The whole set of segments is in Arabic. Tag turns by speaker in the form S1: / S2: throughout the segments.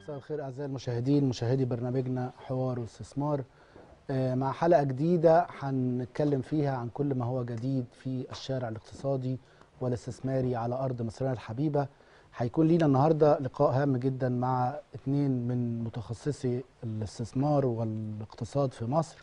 S1: مساء الخير أعزائي المشاهدين، مشاهدي برنامجنا حوار واستثمار. مع حلقة جديدة هنتكلم فيها عن كل ما هو جديد في الشارع الاقتصادي والاستثماري على أرض مصرنا الحبيبة. هيكون لينا النهاردة لقاء هام جدا مع اتنين من متخصصي الاستثمار والاقتصاد في مصر،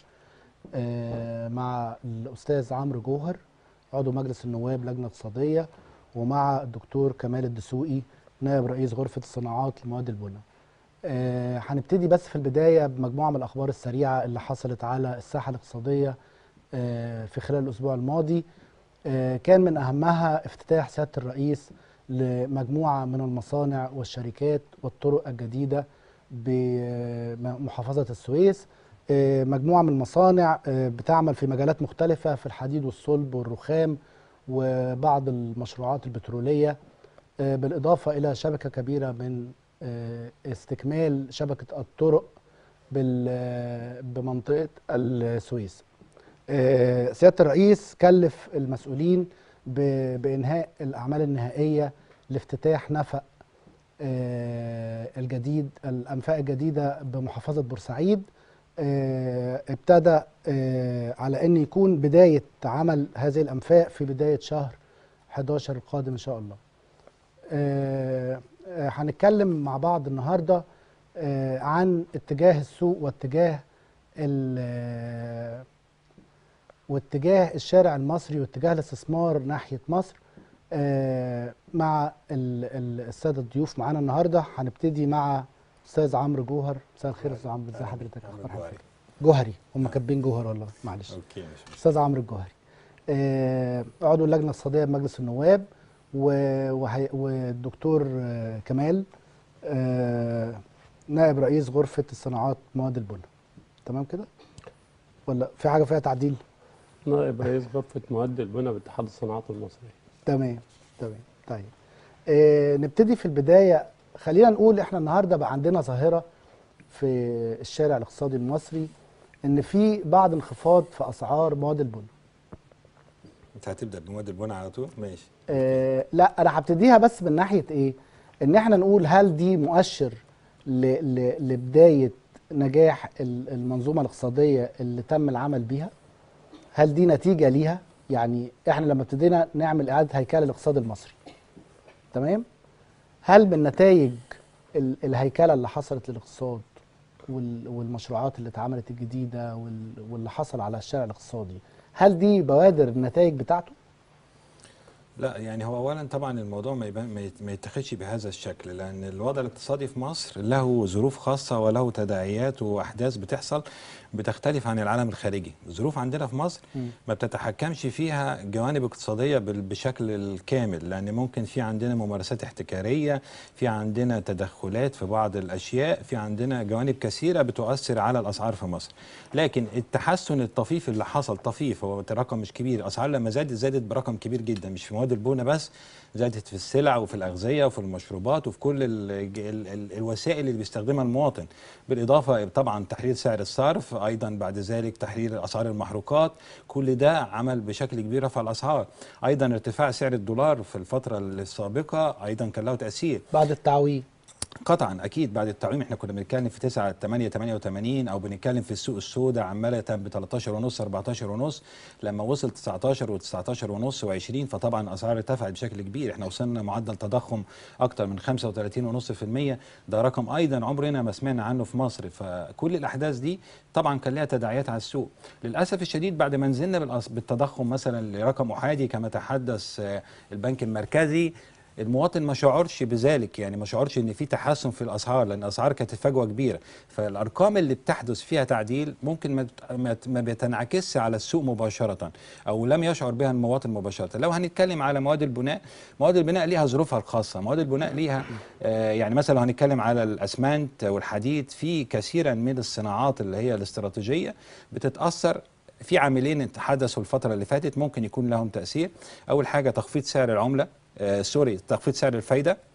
S1: مع الأستاذ عمرو جوهر عضو مجلس النواب لجنة اقتصادية، ومع الدكتور كمال الدسوقي نائب رئيس غرفة الصناعات لمواد البناء. هنبتدي بس في البداية بمجموعة من الأخبار السريعة اللي حصلت على الساحة الاقتصادية في خلال الأسبوع الماضي. كان من أهمها افتتاح سيادة الرئيس لمجموعة من المصانع والشركات والطرق الجديدة بمحافظة السويس. مجموعة من المصانع بتعمل في مجالات مختلفة في الحديد والصلب والرخام وبعض المشروعات البترولية، بالإضافة إلى شبكة كبيرة من استكمال شبكة الطرق بمنطقة السويس. سيادة الرئيس كلف المسؤولين بإنهاء الأعمال النهائية لافتتاح نفق الجديد، الأنفاق الجديدة بمحافظة بورسعيد. ابتدى على أن يكون بداية عمل هذه الأنفاق في بداية شهر 11 القادم إن شاء الله. هنتكلم مع بعض النهاردة عن اتجاه السوق واتجاه الشارع المصري واتجاه الاستثمار ناحية مصر، مع السادة الضيوف معانا النهاردة. هنبتدي مع أستاذ عمرو جوهر. مساء الخير يا أستاذ عمرو، ازي حضرتك؟ أخبار حضرتك؟ جوهري، هم كاتبين جوهر والله، معلش.
S2: اوكي.
S1: أستاذ عمرو الجوهري عضو اللجنة الاقتصادية بمجلس النواب، والدكتور كمال نائب رئيس غرفة الصناعات مواد البناء. تمام كده؟ ولا في حاجة فيها تعديل؟
S3: نائب رئيس غرفة مواد البناء باتحاد الصناعات المصري.
S1: تمام. طيب نبتدي في البداية. خلينا نقول احنا النهاردة بقى عندنا ظاهرة في الشارع الاقتصادي المصري ان في بعض انخفاض في اسعار مواد البناء.
S2: انت هتبدا بمواد البناء على طول؟ ماشي.
S1: لا، انا هبتديها بس من ناحيه ايه؟ ان احنا نقول هل دي مؤشر لبدايه نجاح المنظومه الاقتصاديه اللي تم العمل بيها؟ هل دي نتيجه ليها؟ يعني احنا لما ابتدينا نعمل اعاده هيكله الاقتصاد المصري، تمام؟ هل من نتائج الهيكله اللي حصلت للاقتصاد والمشروعات اللي اتعملت الجديده واللي حصل على الشارع الاقتصادي، هل دي بوادر النتائج بتاعته؟
S2: لا، يعني هو اولا طبعا الموضوع ما يتخذش بهذا الشكل، لان الوضع الاقتصادي في مصر له ظروف خاصه وله تداعيات واحداث بتحصل بتختلف عن العالم الخارجي. الظروف عندنا في مصر ما بتتحكمش فيها جوانب اقتصاديه بشكل الكامل، لان ممكن في عندنا ممارسات احتكاريه، في عندنا تدخلات في بعض الاشياء، في عندنا جوانب كثيره بتؤثر على الاسعار في مصر. لكن التحسن الطفيف اللي حصل، طفيف، هو رقم مش كبير. الاسعار لما زادت برقم كبير جدا، مش في مواد البناء بس، زادت في السلع وفي الأغذية وفي المشروبات وفي كل الوسائل اللي بيستخدمها المواطن، بالإضافة طبعا تحرير سعر الصرف، أيضا بعد ذلك تحرير أسعار المحروقات. كل ده عمل بشكل كبير رفع الأسعار. أيضا ارتفاع سعر الدولار في الفترة السابقة أيضا كان له تأثير.
S1: بعد التعويم
S2: قطعا اكيد بعد التعويم. احنا كنا بنتكلم في 9.88 او بنتكلم في السوق السوداء عماله ب 13.5 14.5، لما وصل 19 و19.5 و20 فطبعا الاسعار ارتفعت بشكل كبير. احنا وصلنا معدل تضخم اكثر من 35.5%، ده رقم ايضا عمرنا ما سمعنا عنه في مصر. فكل الاحداث دي طبعا كان لها تداعيات على السوق. للاسف الشديد بعد ما نزلنا بالتضخم مثلا لرقم احادي كما تحدث البنك المركزي، المواطن ما شعرش بذلك، يعني ما شعرش ان في تحسن في الاسعار، لان الاسعار كانت فجوه كبيره. فالارقام اللي بتحدث فيها تعديل ممكن ما بتنعكسش على السوق مباشره، او لم يشعر بها المواطن مباشره. لو هنتكلم على مواد البناء، مواد البناء ليها ظروفها الخاصه. مواد البناء ليها يعني مثلا لو هنتكلم على الاسمنت والحديد، في كثيرا من الصناعات اللي هي الاستراتيجيه بتتاثر. في عاملين حدثوا الفتره اللي فاتت ممكن يكون لهم تاثير. اول حاجه تخفيض سعر العمله، تخفيض سعر الفايدة.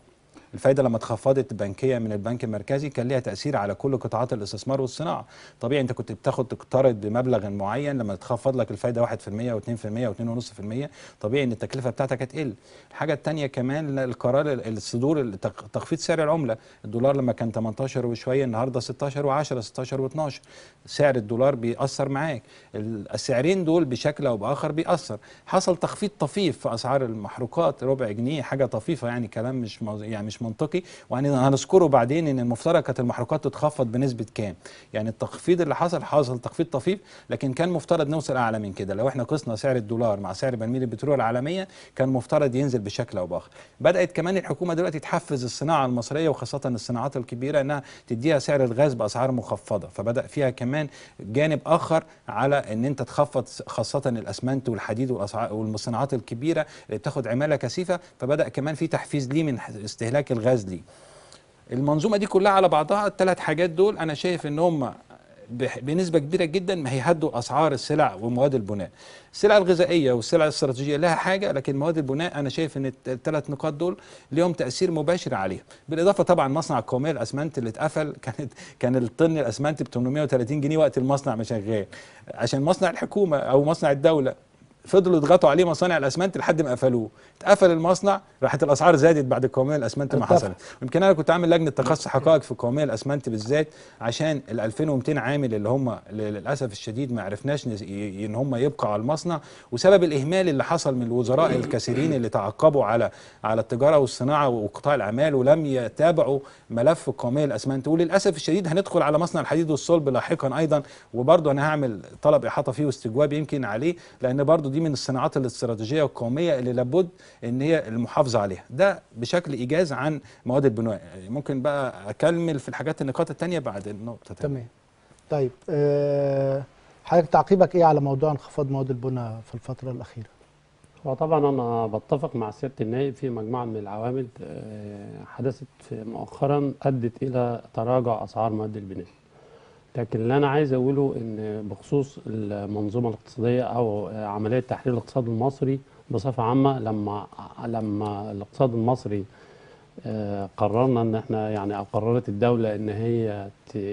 S2: الفايده لما اتخفضت بنكيه من البنك المركزي كان ليها تاثير على كل قطاعات الاستثمار والصناعه. طبيعي انت كنت بتاخد تقترض بمبلغ معين، لما تخفض لك الفايده 1% و2% و2.5%، طبيعي ان التكلفه بتاعتك هتقل. الحاجه الثانيه كمان القرار الصدور تخفيض سعر العمله. الدولار لما كان 18 وشويه النهارده 16 و10 16 و12، سعر الدولار بيأثر معاك. السعرين دول بشكل او باخر بيأثر. حصل تخفيض طفيف في اسعار المحروقات، ربع جنيه، حاجه طفيفه يعني، كلام مش منطقي، وهنذكره بعدين ان المفترض كانت المحروقات تتخفض بنسبه كام. يعني التخفيض اللي حصل تخفيض طفيف، لكن كان مفترض نوصل اعلى من كده. لو احنا قسنا سعر الدولار مع سعر برميل البترول العالميه كان مفترض ينزل بشكل او باخر. بدات كمان الحكومه دلوقتي تحفز الصناعه المصريه وخاصه الصناعات الكبيره انها تديها سعر الغاز باسعار مخفضه، فبدا فيها كمان جانب اخر على ان انت تخفض خاصه الاسمنت والحديد والصناعات الكبيره اللي بتاخد عماله كثيفه، فبدا كمان في تحفيز ليه من استهلاك الغاز ليه. المنظومه دي كلها على بعضها، الثلاث حاجات دول انا شايف ان هم بنسبه كبيره جدا ما هيهدوا اسعار السلع ومواد البناء. السلع الغذائيه والسلع الاستراتيجيه لها حاجه، لكن مواد البناء انا شايف ان الثلاث نقاط دول لهم تاثير مباشر عليها. بالاضافه طبعا مصنع القوميه الاسمنت اللي اتقفل، كان الطن الاسمنت ب 830 جنيه وقت المصنع ما شغال، عشان مصنع الحكومه او مصنع الدوله فضلوا يضغطوا عليه مصانع الاسمنت لحد ما قفلوه. اتقفل المصنع، راحت الاسعار زادت بعد القوميه الاسمنت ما حصلت. يمكن انا كنت عامل لجنه تخصص حقائق في القوميه الاسمنت بالذات، عشان ال 2200 عامل اللي هم للاسف الشديد ما عرفناش ان هم يبقوا على المصنع، وسبب الاهمال اللي حصل من الوزراء الكثيرين اللي تعاقبوا على التجاره والصناعه وقطاع الاعمال ولم يتابعوا ملف القوميه الاسمنت. وللاسف الشديد هندخل على مصنع الحديد والصلب لاحقا ايضا، وبرضه انا هعمل طلب احاطه فيه واستجواب يمكن عليه، لان برضه دي من الصناعات الاستراتيجيه والقوميه اللي لابد ان هي المحافظه عليها. ده بشكل ايجاز عن مواد البناء. ممكن بقى اكمل في النقاط الثانيه بعد النقطه.
S1: تمام. طيب حضرتك تعقيبك ايه على موضوع انخفاض مواد البناء في الفتره الاخيره؟
S3: هو طبعا انا بتفق مع سياده النائب في مجموعه من العوامل حدثت مؤخرا ادت الى تراجع اسعار مواد البناء. لكن اللي انا عايز اقوله ان بخصوص المنظومه الاقتصاديه او عمليه تحرير الاقتصاد المصري بصفه عامه، لما الاقتصاد المصري قررنا ان احنا يعني او قررت الدوله ان هي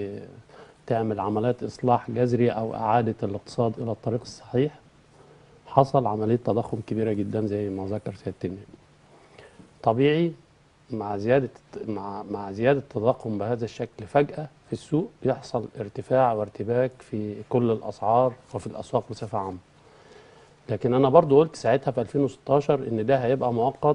S3: تعمل عمليات اصلاح جذري او اعاده الاقتصاد الى الطريق الصحيح، حصل عمليه تضخم كبيره جدا زي ما ذكر سياده النائب. طبيعي مع زياده التضخم بهذا الشكل فجاه في السوق يحصل ارتفاع وارتباك في كل الاسعار وفي الاسواق بصفه عامه. لكن انا برضو قلت ساعتها في 2016 ان ده هيبقى مؤقت،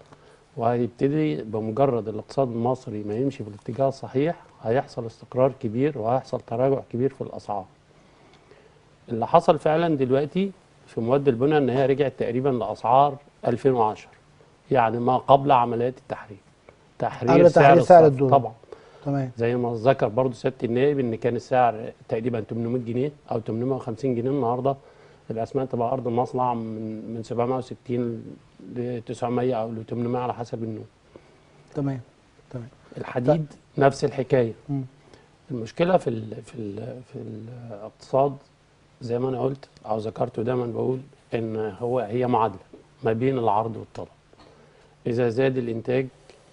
S3: وهيبتدي بمجرد الاقتصاد المصري ما يمشي في الاتجاه الصحيح هيحصل استقرار كبير وهيحصل تراجع كبير في الاسعار. اللي حصل فعلا دلوقتي في مواد البناء ان هي رجعت تقريبا لاسعار 2010، يعني ما قبل عمليات تحرير سعر الدولار طبعا.
S1: تمام.
S3: زي ما ذكر برضو سياده النائب ان كان السعر تقريبا 800 جنيه او 850 جنيه، النهارده الاسمنت بقى ارض المصنع من 760 ل 900 او ل 800 على حسب النوع.
S1: تمام.
S3: الحديد نفس الحكايه. المشكله في الاقتصاد زي ما انا قلت او ذكرته دايما بقول ان هي معادله ما بين العرض والطلب. اذا زاد الانتاج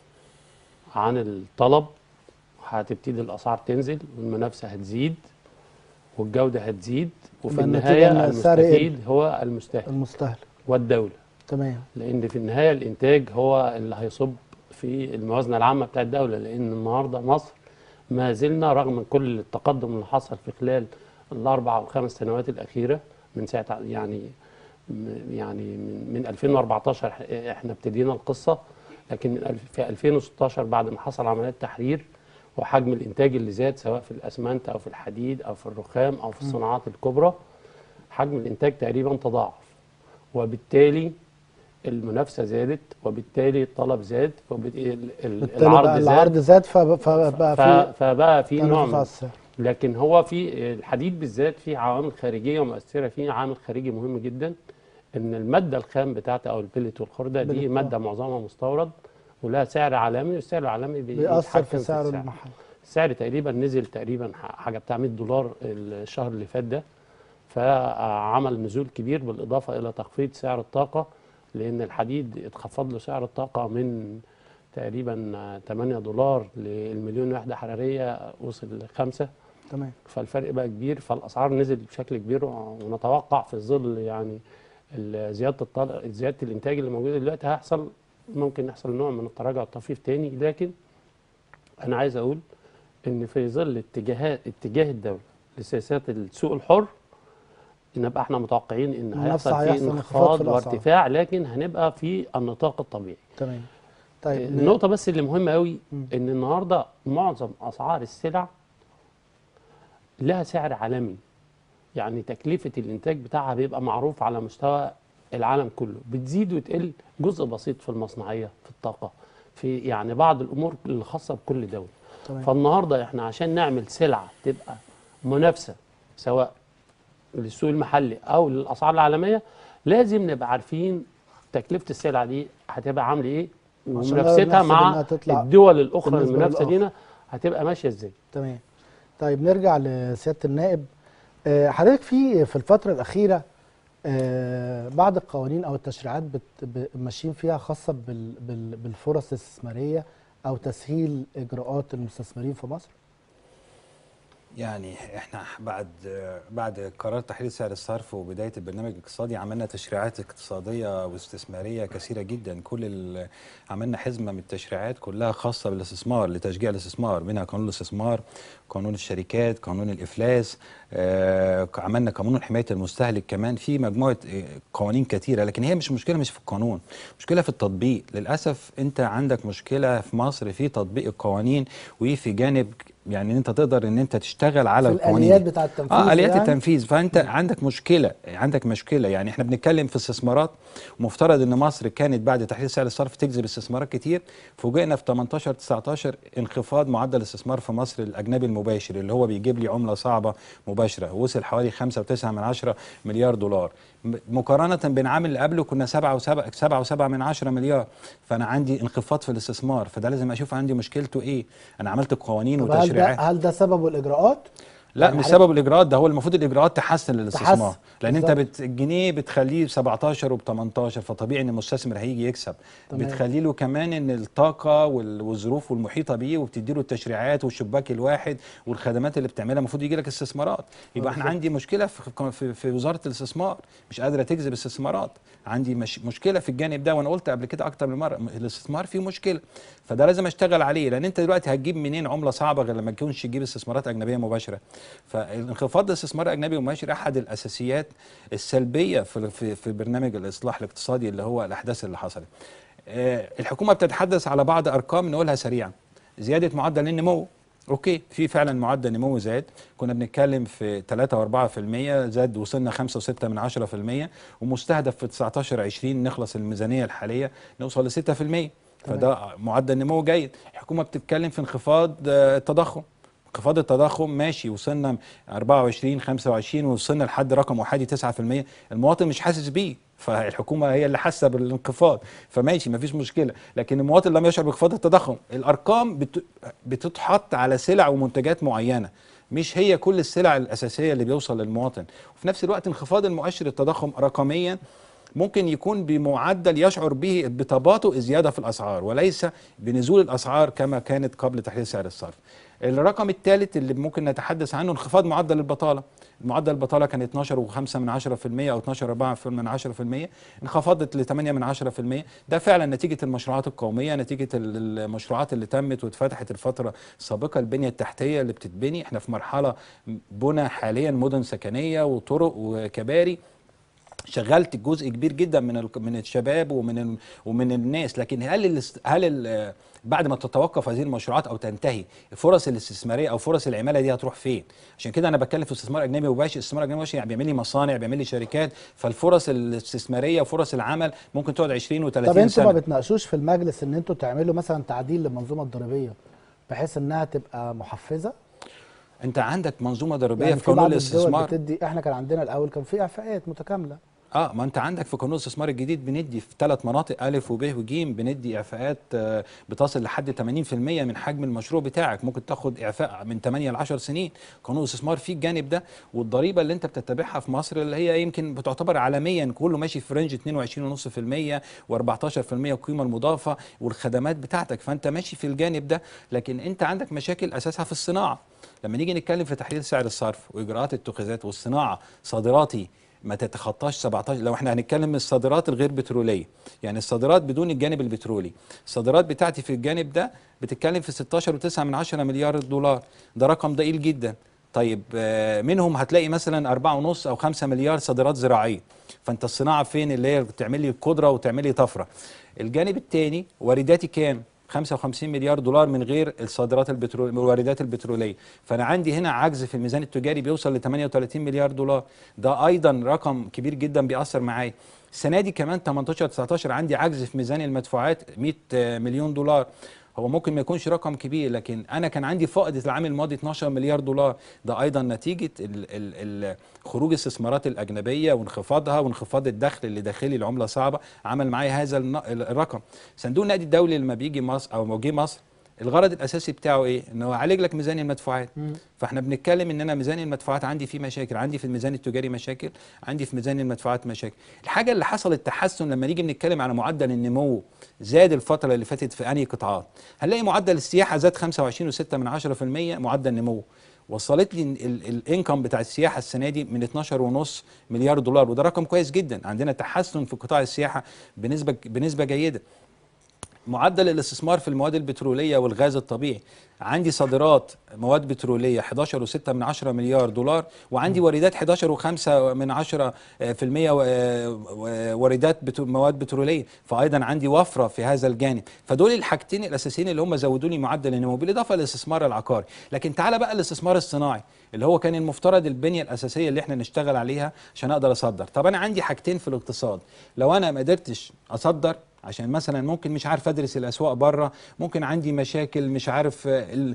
S3: عن الطلب هتبتدي الاسعار تنزل والمنافسه هتزيد والجوده هتزيد، وفي النهايه المستفيد هو المستهلك والدوله.
S1: تمام.
S3: لان في النهايه الانتاج هو اللي هيصب في الموازنه العامه بتاعت الدوله، لان النهارده مصر ما زلنا رغم كل التقدم اللي حصل في خلال الاربع او خمس سنوات الاخيره من ساعه يعني من 2014 احنا ابتدينا القصه، لكن في 2016 بعد ما حصل عمليات تحرير وحجم الانتاج اللي زاد سواء في الاسمنت او في الحديد او في الرخام او في الصناعات الكبرى، حجم الانتاج تقريبا تضاعف، وبالتالي المنافسه زادت وبالتالي الطلب زاد
S1: العرض زاد
S3: فبقى في نوع. لكن هو في الحديد بالذات في عوامل خارجيه مؤثره فيه. عامل خارجي مهم جدا ان الماده الخام بتاعته او البلت والخرده دي ماده معظمها مستورد ولها سعر عالمي، والسعر العالمي
S1: بيأثر في سعر المحل.
S3: السعر تقريبا نزل تقريبا حاجه بتاع $100 الشهر اللي فات ده، فعمل نزول كبير بالاضافه الى تخفيض سعر الطاقه، لان الحديد اتخفض له سعر الطاقه من تقريبا 8 دولار للمليون وحده حراريه وصل ل5.
S1: تمام.
S3: فالفرق بقى كبير، فالاسعار نزلت بشكل كبير، ونتوقع في ظل يعني زياده الانتاج اللي موجوده دلوقتي هيحصل، ممكن يحصل نوع من التراجع الطفيف تاني. لكن انا عايز اقول ان في ظل اتجاه الدوله لسياسات السوق الحر، نبقى احنا متوقعين ان هيحصل فيه انخفاض وارتفاع، لكن هنبقى في النطاق الطبيعي.
S1: تمام. طيب
S3: النقطه بس اللي مهمه قوي ان النهارده معظم اسعار السلع لها سعر عالمي، يعني تكلفه الانتاج بتاعها بيبقى معروف على مستوى العالم كله، بتزيد وتقل جزء بسيط في المصنعيه، في الطاقه، في يعني بعض الامور الخاصه بكل دوله.
S1: تمام.
S3: فالنهارده احنا عشان نعمل سلعه تبقى منافسه سواء للسوق المحلي او للاسعار العالميه، لازم نبقى عارفين تكلفه السلعه دي هتبقى عامله ايه، ومنافستها مع الدول الاخرى المنافسه لينا هتبقى ماشيه ازاي.
S1: تمام. طيب نرجع لسياده النائب. حضرتك في الفتره الاخيره بعض القوانين او التشريعات ماشيين فيها خاصه بالفرص الاستثماريه او تسهيل اجراءات المستثمرين في مصر؟
S2: يعني احنا بعد قرار تحرير سعر الصرف وبدايه البرنامج الاقتصادي عملنا تشريعات اقتصاديه واستثماريه كثيره جدا. عملنا حزمه من التشريعات كلها خاصه بالاستثمار لتشجيع الاستثمار، منها قانون الاستثمار، قانون الشركات، قانون الافلاس، عملنا قانون حمايه المستهلك، كمان في مجموعه قوانين كثيره. لكن هي مش مشكله مش في القانون، مشكله في التطبيق. للاسف انت عندك مشكله في مصر في تطبيق القوانين، وفي جانب يعني انت تقدر ان انت تشتغل على القوانين
S1: الاليات بتاعه التنفيذ.
S2: اليات التنفيذ. فانت عندك مشكله. يعني احنا بنتكلم في استثمارات، مفترض ان مصر كانت بعد تحرير سعر الصرف تجذب استثمارات كتير. فوجئنا في 18 19 انخفاض معدل الاستثمار في مصر الاجنبي المباشر اللي هو بيجيب لي عمله صعبه مباشره، وصل حوالي 5.9 مليار دولار، مقارنه بالعام اللي قبله كنا 7.7 مليار. فانا عندي انخفاض في الاستثمار، فده لازم اشوف عندي مشكلته ايه. انا عملت قوانين وتشريعات.
S1: هل ده سببه الاجراءات؟
S2: لا يعني مش سبب الاجراءات، ده هو المفروض الاجراءات تحسن للاستثمار، لان انت الجنيه بتخليه 17 و18، فطبيعي ان المستثمر هيجي يكسب. بتخلي له كمان ان الطاقه والظروف والمحيطه بيه، وبتدي له التشريعات والشباك الواحد والخدمات اللي بتعملها، المفروض يجي لك استثمارات. يبقى احنا عندي مشكله في وزاره الاستثمار، مش قادره تجذب استثمارات. عندي مشكله في الجانب ده، وانا قلت قبل كده اكتر من مره الاستثمار فيه مشكله، فده لازم اشتغل عليه. لان انت دلوقتي هتجيب منين عمله صعبه غير لما تكونش تجيب استثمارات اجنبيه مباشره؟ فانخفاض الاستثمار الاجنبي المباشر احد الاساسيات السلبيه في برنامج الاصلاح الاقتصادي اللي هو الاحداث اللي حصلت. الحكومه بتتحدث على بعض ارقام نقولها سريعا. زياده معدل النمو، اوكي، في فعلا معدل نمو زاد، كنا بنتكلم في 3 و4%، زاد وصلنا 5.6%، ومستهدف في 19 20 نخلص الميزانيه الحاليه نوصل ل 6%. فده معدل نمو جيد. الحكومه بتتكلم في انخفاض التضخم. انخفاض التضخم ماشي، وصلنا 24 25 ووصلنا لحد رقم احادي 9%. المواطن مش حاسس بيه، فالحكومه هي اللي حاسه بالانخفاض، فماشي مفيش مشكله. لكن المواطن لم يشعر بانخفاض التضخم. الارقام بتتحط على سلع ومنتجات معينه، مش هي كل السلع الاساسيه اللي بيوصل للمواطن. وفي نفس الوقت انخفاض المؤشر التضخم رقميا ممكن يكون بمعدل يشعر به بتباطؤ زياده في الاسعار، وليس بنزول الاسعار كما كانت قبل تحرير سعر الصرف. الرقم الثالث اللي ممكن نتحدث عنه انخفاض معدل البطاله. معدل البطاله كان 12.5% او 12.4%، انخفضت ل 8%. ده فعلا نتيجه المشروعات القوميه، نتيجه المشروعات اللي تمت واتفتحت الفتره السابقه، البنيه التحتيه اللي بتتبني. احنا في مرحله بنى حاليا مدن سكنيه وطرق وكباري، شغلت جزء كبير جدا من الشباب ومن الناس. لكن هل بعد ما تتوقف هذه المشروعات او تنتهي، الفرص الاستثماريه او فرص العماله دي هتروح فين؟ عشان كده انا بتكلم في استثمار اجنبي مباشر. استثمار اجنبي مباشر يعني بيعمل لي مصانع، بيعمل لي شركات، فالفرص الاستثماريه وفرص العمل ممكن تقعد 20 و30 سنه.
S1: طب انتوا ما بتناقشوش في المجلس ان انتوا تعملوا مثلا تعديل للمنظومه الضريبيه بحيث انها تبقى محفزه؟
S2: انت عندك منظومه ضريبيه
S1: يعني
S2: في قانون الاستثمار.
S1: بتدي، احنا كان عندنا الاول كان في اعفاءات متكامله
S2: ما انت عندك في قانون الاستثمار الجديد بندي في 3 مناطق الف وب وج، بندي اعفاءات بتصل لحد 80% من حجم المشروع بتاعك، ممكن تاخد اعفاء من 8 ل 10 سنين. قانون الاستثمار فيه الجانب ده. والضريبه اللي انت بتتبعها في مصر اللي هي يمكن بتعتبر عالميا كله ماشي في رينج 22.5% و14% القيمه المضافه والخدمات بتاعتك، فانت ماشي في الجانب ده. لكن انت عندك مشاكل اساسها في الصناعه. لما نيجي نتكلم في تحديد سعر الصرف واجراءات الاتخاذات والصناعه، صادراتي ما تتخطاش 17. لو احنا هنتكلم من الصادرات الغير بتروليه، يعني الصادرات بدون الجانب البترولي، الصادرات بتاعتي في الجانب ده بتتكلم في 16.9 مليار دولار. ده رقم ضئيل جدا. طيب منهم هتلاقي مثلا 4.5 أو 5 مليار صادرات زراعيه. فانت الصناعه فين اللي هي بتعمل لي قدره وتعمل لي طفره؟ الجانب الثاني وارداتي كام؟ 55 مليار دولار من غير الصادرات الواردات البتروليه. فانا عندي هنا عجز في الميزان التجاري بيوصل ل 38 مليار دولار. ده ايضا رقم كبير جدا بيأثر معايا. السنه دي كمان 18 19 عندي عجز في ميزان المدفوعات 100 مليون دولار. هو ممكن ما يكونش رقم كبير، لكن انا كان عندي فائض العام الماضي 12 مليار دولار. ده ايضا نتيجه خروج الاستثمارات الاجنبيه وانخفاضها وانخفاض الدخل اللي داخلي، العمله صعبه، عمل معايا هذا الرقم. صندوق النقد الدولي لما بيجي مصر او لما جه مصر، الغرض الاساسي بتاعه ايه؟ انه يعالج لك ميزان المدفوعات. فاحنا بنتكلم ان انا ميزان المدفوعات عندي فيه مشاكل، عندي في الميزان التجاري مشاكل، عندي في ميزان المدفوعات مشاكل. الحاجه اللي حصلت تحسن لما نيجي بنتكلم على معدل النمو، زاد الفتره اللي فاتت في انهي قطاعات؟ هنلاقي معدل السياحه زاد 25.6% معدل نمو. وصلت لي الانكم بتاع السياحه السنه دي من 12.5 مليار دولار، وده رقم كويس جدا. عندنا تحسن في قطاع السياحه بنسبه جيده. معدل الاستثمار في المواد البترولية والغاز الطبيعي، عندي صادرات مواد بترولية 11.6 مليار دولار، وعندي واردات 11.5% واردات مواد بترولية. فأيضا عندي وفرة في هذا الجانب. فدول الحاجتين الأساسيين اللي هم زودوا لي معدل النمو، بالإضافة للاستثمار العقاري. لكن تعالى بقى الاستثمار الصناعي اللي هو كان المفترض البنية الأساسية اللي احنا نشتغل عليها عشان أقدر أصدر. طب أنا عندي حاجتين في الاقتصاد، لو أنا ما قدرتش أصدر عشان مثلا ممكن مش عارف ادرس الاسواق بره، ممكن عندي مشاكل مش عارف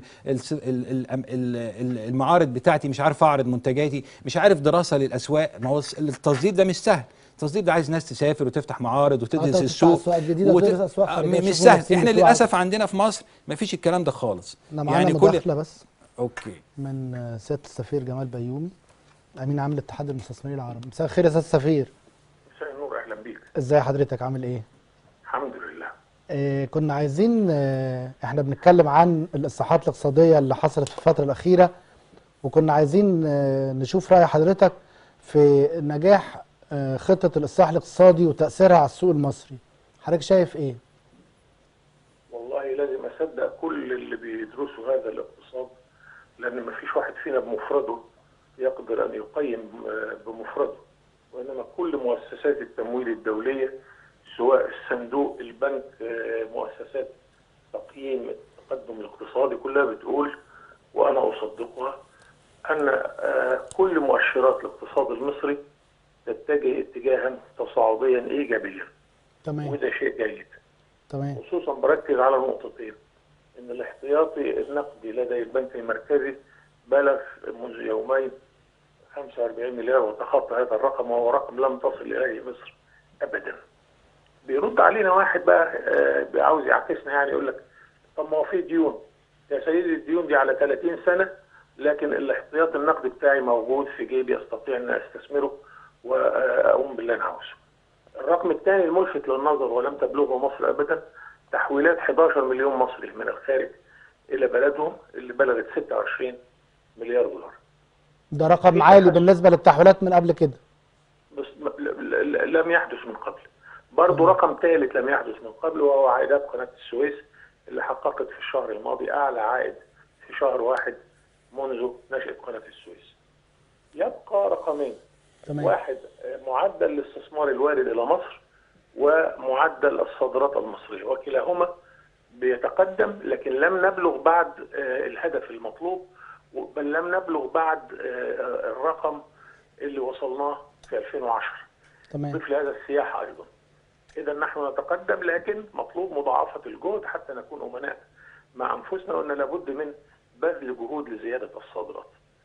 S2: المعارض بتاعتي، مش عارف اعرض منتجاتي، مش عارف دراسه للاسواق. ما هو التصدير ده مش سهل. التصدير ده عايز ناس تسافر وتفتح معارض وتدرس السوق
S1: اسواق جديده وتدرس اسواق خارجيه.
S2: مش سهل. احنا للاسف عندنا في مصر ما فيش الكلام ده خالص.
S1: انا معانا يعني مداخله بس
S2: اوكي
S1: من سياده السفير جمال بيومي، امين عام الاتحاد المستثمرين العربي. مساء الخير يا سياده السفير.
S4: مساء النور، اهلا بيك.
S1: ازاي حضرتك، عامل ايه؟
S4: الحمد لله.
S1: كنا عايزين احنا بنتكلم عن الاصلاحات الاقتصاديه اللي حصلت في الفتره الاخيره، وكنا عايزين نشوف راي حضرتك في نجاح خطه الاصلاح الاقتصادي وتاثيرها على السوق المصري. حضرتك شايف ايه؟
S4: والله لازم اصدق كل اللي بيدرسوا هذا الاقتصاد، لان ما فيش واحد فينا بمفرده يقدر ان يقيم بمفرده، وانما كل مؤسسات التمويل الدوليه سواء الصندوق، البنك، مؤسسات تقييم التقدم الاقتصادي كلها بتقول، وانا اصدقها، ان كل مؤشرات الاقتصاد المصري تتجه اتجاها تصاعديا ايجابيا.
S1: تمام.
S4: وده شيء جيد.
S1: تمام.
S4: خصوصا بركز على نقطتين، ان الاحتياطي النقدي لدى البنك المركزي بلغ منذ يومين 45 مليار وتخطى هذا الرقم، وهو رقم لم تصل اليه مصر ابدا. بيرد علينا واحد بقى عاوز يعكسنا، يعني يقول لك طب ما هو في ديون يا سيدي، الديون دي على 30 سنه، لكن الاحتياط النقدي بتاعي موجود في جيبي، استطيع ان استثمره واقوم باللي انا عاوزه. الرقم الثاني الملفت للنظر ولم تبلغه مصر ابدا، تحويلات 11 مليون مصري من الخارج الى بلدهم اللي بلغت 26 مليار دولار.
S1: ده رقم عالي بالنسبه للتحويلات من قبل كده.
S4: بس لم يحدث من قبل. برضه رقم ثالث لم يحدث من قبل، وهو عائدات قناه السويس اللي حققت في الشهر الماضي اعلى عائد في شهر واحد منذ نشأة قناه السويس. يبقى رقمين.
S1: تمام.
S4: واحد معدل الاستثمار الوارد الى مصر، ومعدل الصادرات المصريه، وكلاهما بيتقدم، لكن لم نبلغ بعد الهدف المطلوب، بل لم نبلغ بعد الرقم اللي وصلناه في 2010.
S1: تمام.
S4: ضيف لهذا السياحه ايضا. اذا نحن نتقدم، لكن مطلوب مضاعفه الجهد حتى نكون امناء مع انفسنا، وان لابد من بذل جهود لزياده الصادرات.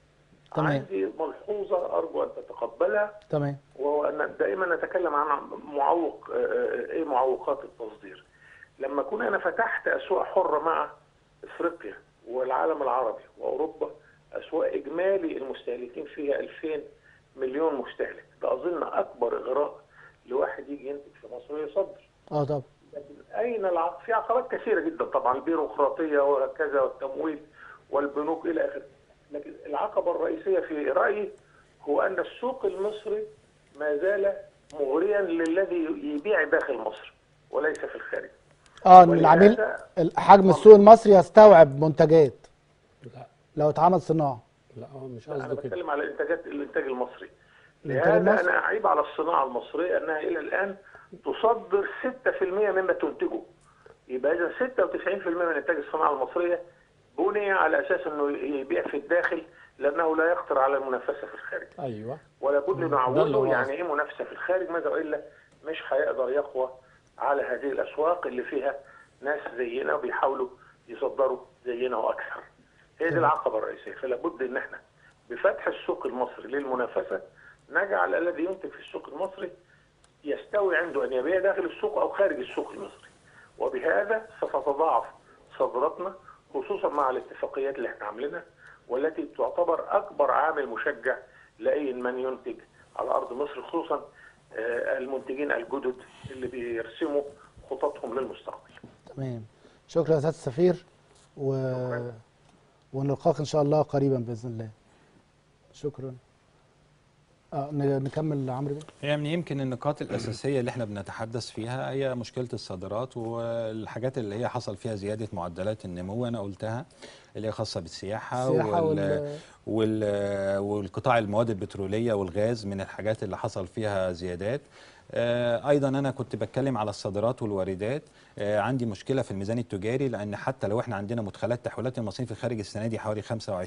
S1: تمام.
S4: عندي ملحوظه ارجو ان تتقبلها،
S1: تمام.
S4: وهو ان دائما نتكلم عن معوق ايه معوقات التصدير. لما كنت انا فتحت اسواق حره مع افريقيا والعالم العربي واوروبا، اسواق اجمالي المستهلكين فيها 2000 مليون مستهلك، ده اظن اكبر اغراء لواحد يجي ينتج في مصر ويصدر.
S1: طبعا.
S4: لكن اين العقل؟ في عقبات كثيره جدا طبعا، البيروقراطيه وهكذا والتمويل والبنوك الى اخره. لكن العقبه الرئيسيه في رايي هو ان السوق المصري ما زال مغريا للذي يبيع داخل مصر وليس في الخارج.
S1: ان العميل حجم السوق المصري يستوعب منتجات
S3: لا
S1: لو اتعمل صناعه.
S3: لا هو مش
S4: انا
S3: قصده كده.
S4: بتكلم على الانتاج المصري.
S1: الإنتاج
S4: لهذا
S1: المصري.
S4: انا اعيب على الصناعه المصريه انها الى الان تصدر 6% مما تنتجه. يبقى اذا 96% من انتاج الصناعه المصريه بني على اساس انه يبيع في الداخل، لانه لا يخطر على المنافسه في الخارج.
S3: ايوه
S4: ولا بد
S3: ده اللي
S4: نعوده
S3: هو
S4: يعني ايه منافسه في الخارج، ماذا والا مش هيقدر يقوى على هذه الاسواق اللي فيها ناس زينا وبيحاولوا يصدروا زينا واكثر. هي دي العقبه الرئيسيه، فلا بد ان احنا بفتح السوق المصري للمنافسه نجعل الذي ينتج في السوق المصري يستوي عنده ان يبيع داخل السوق او خارج السوق المصري، وبهذا ستتضاعف صادراتنا خصوصا مع الاتفاقيات اللي احنا عاملينها، والتي تعتبر اكبر عامل مشجع لاي من ينتج على ارض مصر، خصوصا المنتجين الجدد اللي بيرسموا خططهم للمستقبل.
S1: تمام. شكرا يا سياده السفير ونلقاك ان شاء الله قريبا باذن الله. شكرا. نكمل عمرو بيه.
S2: يعني يمكن النقاط الأساسية اللي احنا بنتحدث فيها هي مشكلة الصادرات والحاجات اللي هي حصل فيها زيادة معدلات النمو، أنا قلتها اللي هي خاصة بالسياحة والقطاع المواد البترولية والغاز من الحاجات اللي حصل فيها زيادات. ايضا انا كنت بتكلم على الصادرات والواردات. عندي مشكله في الميزان التجاري، لان حتى لو احنا عندنا مدخلات تحويلات المصريين في الخارج السنه دي حوالي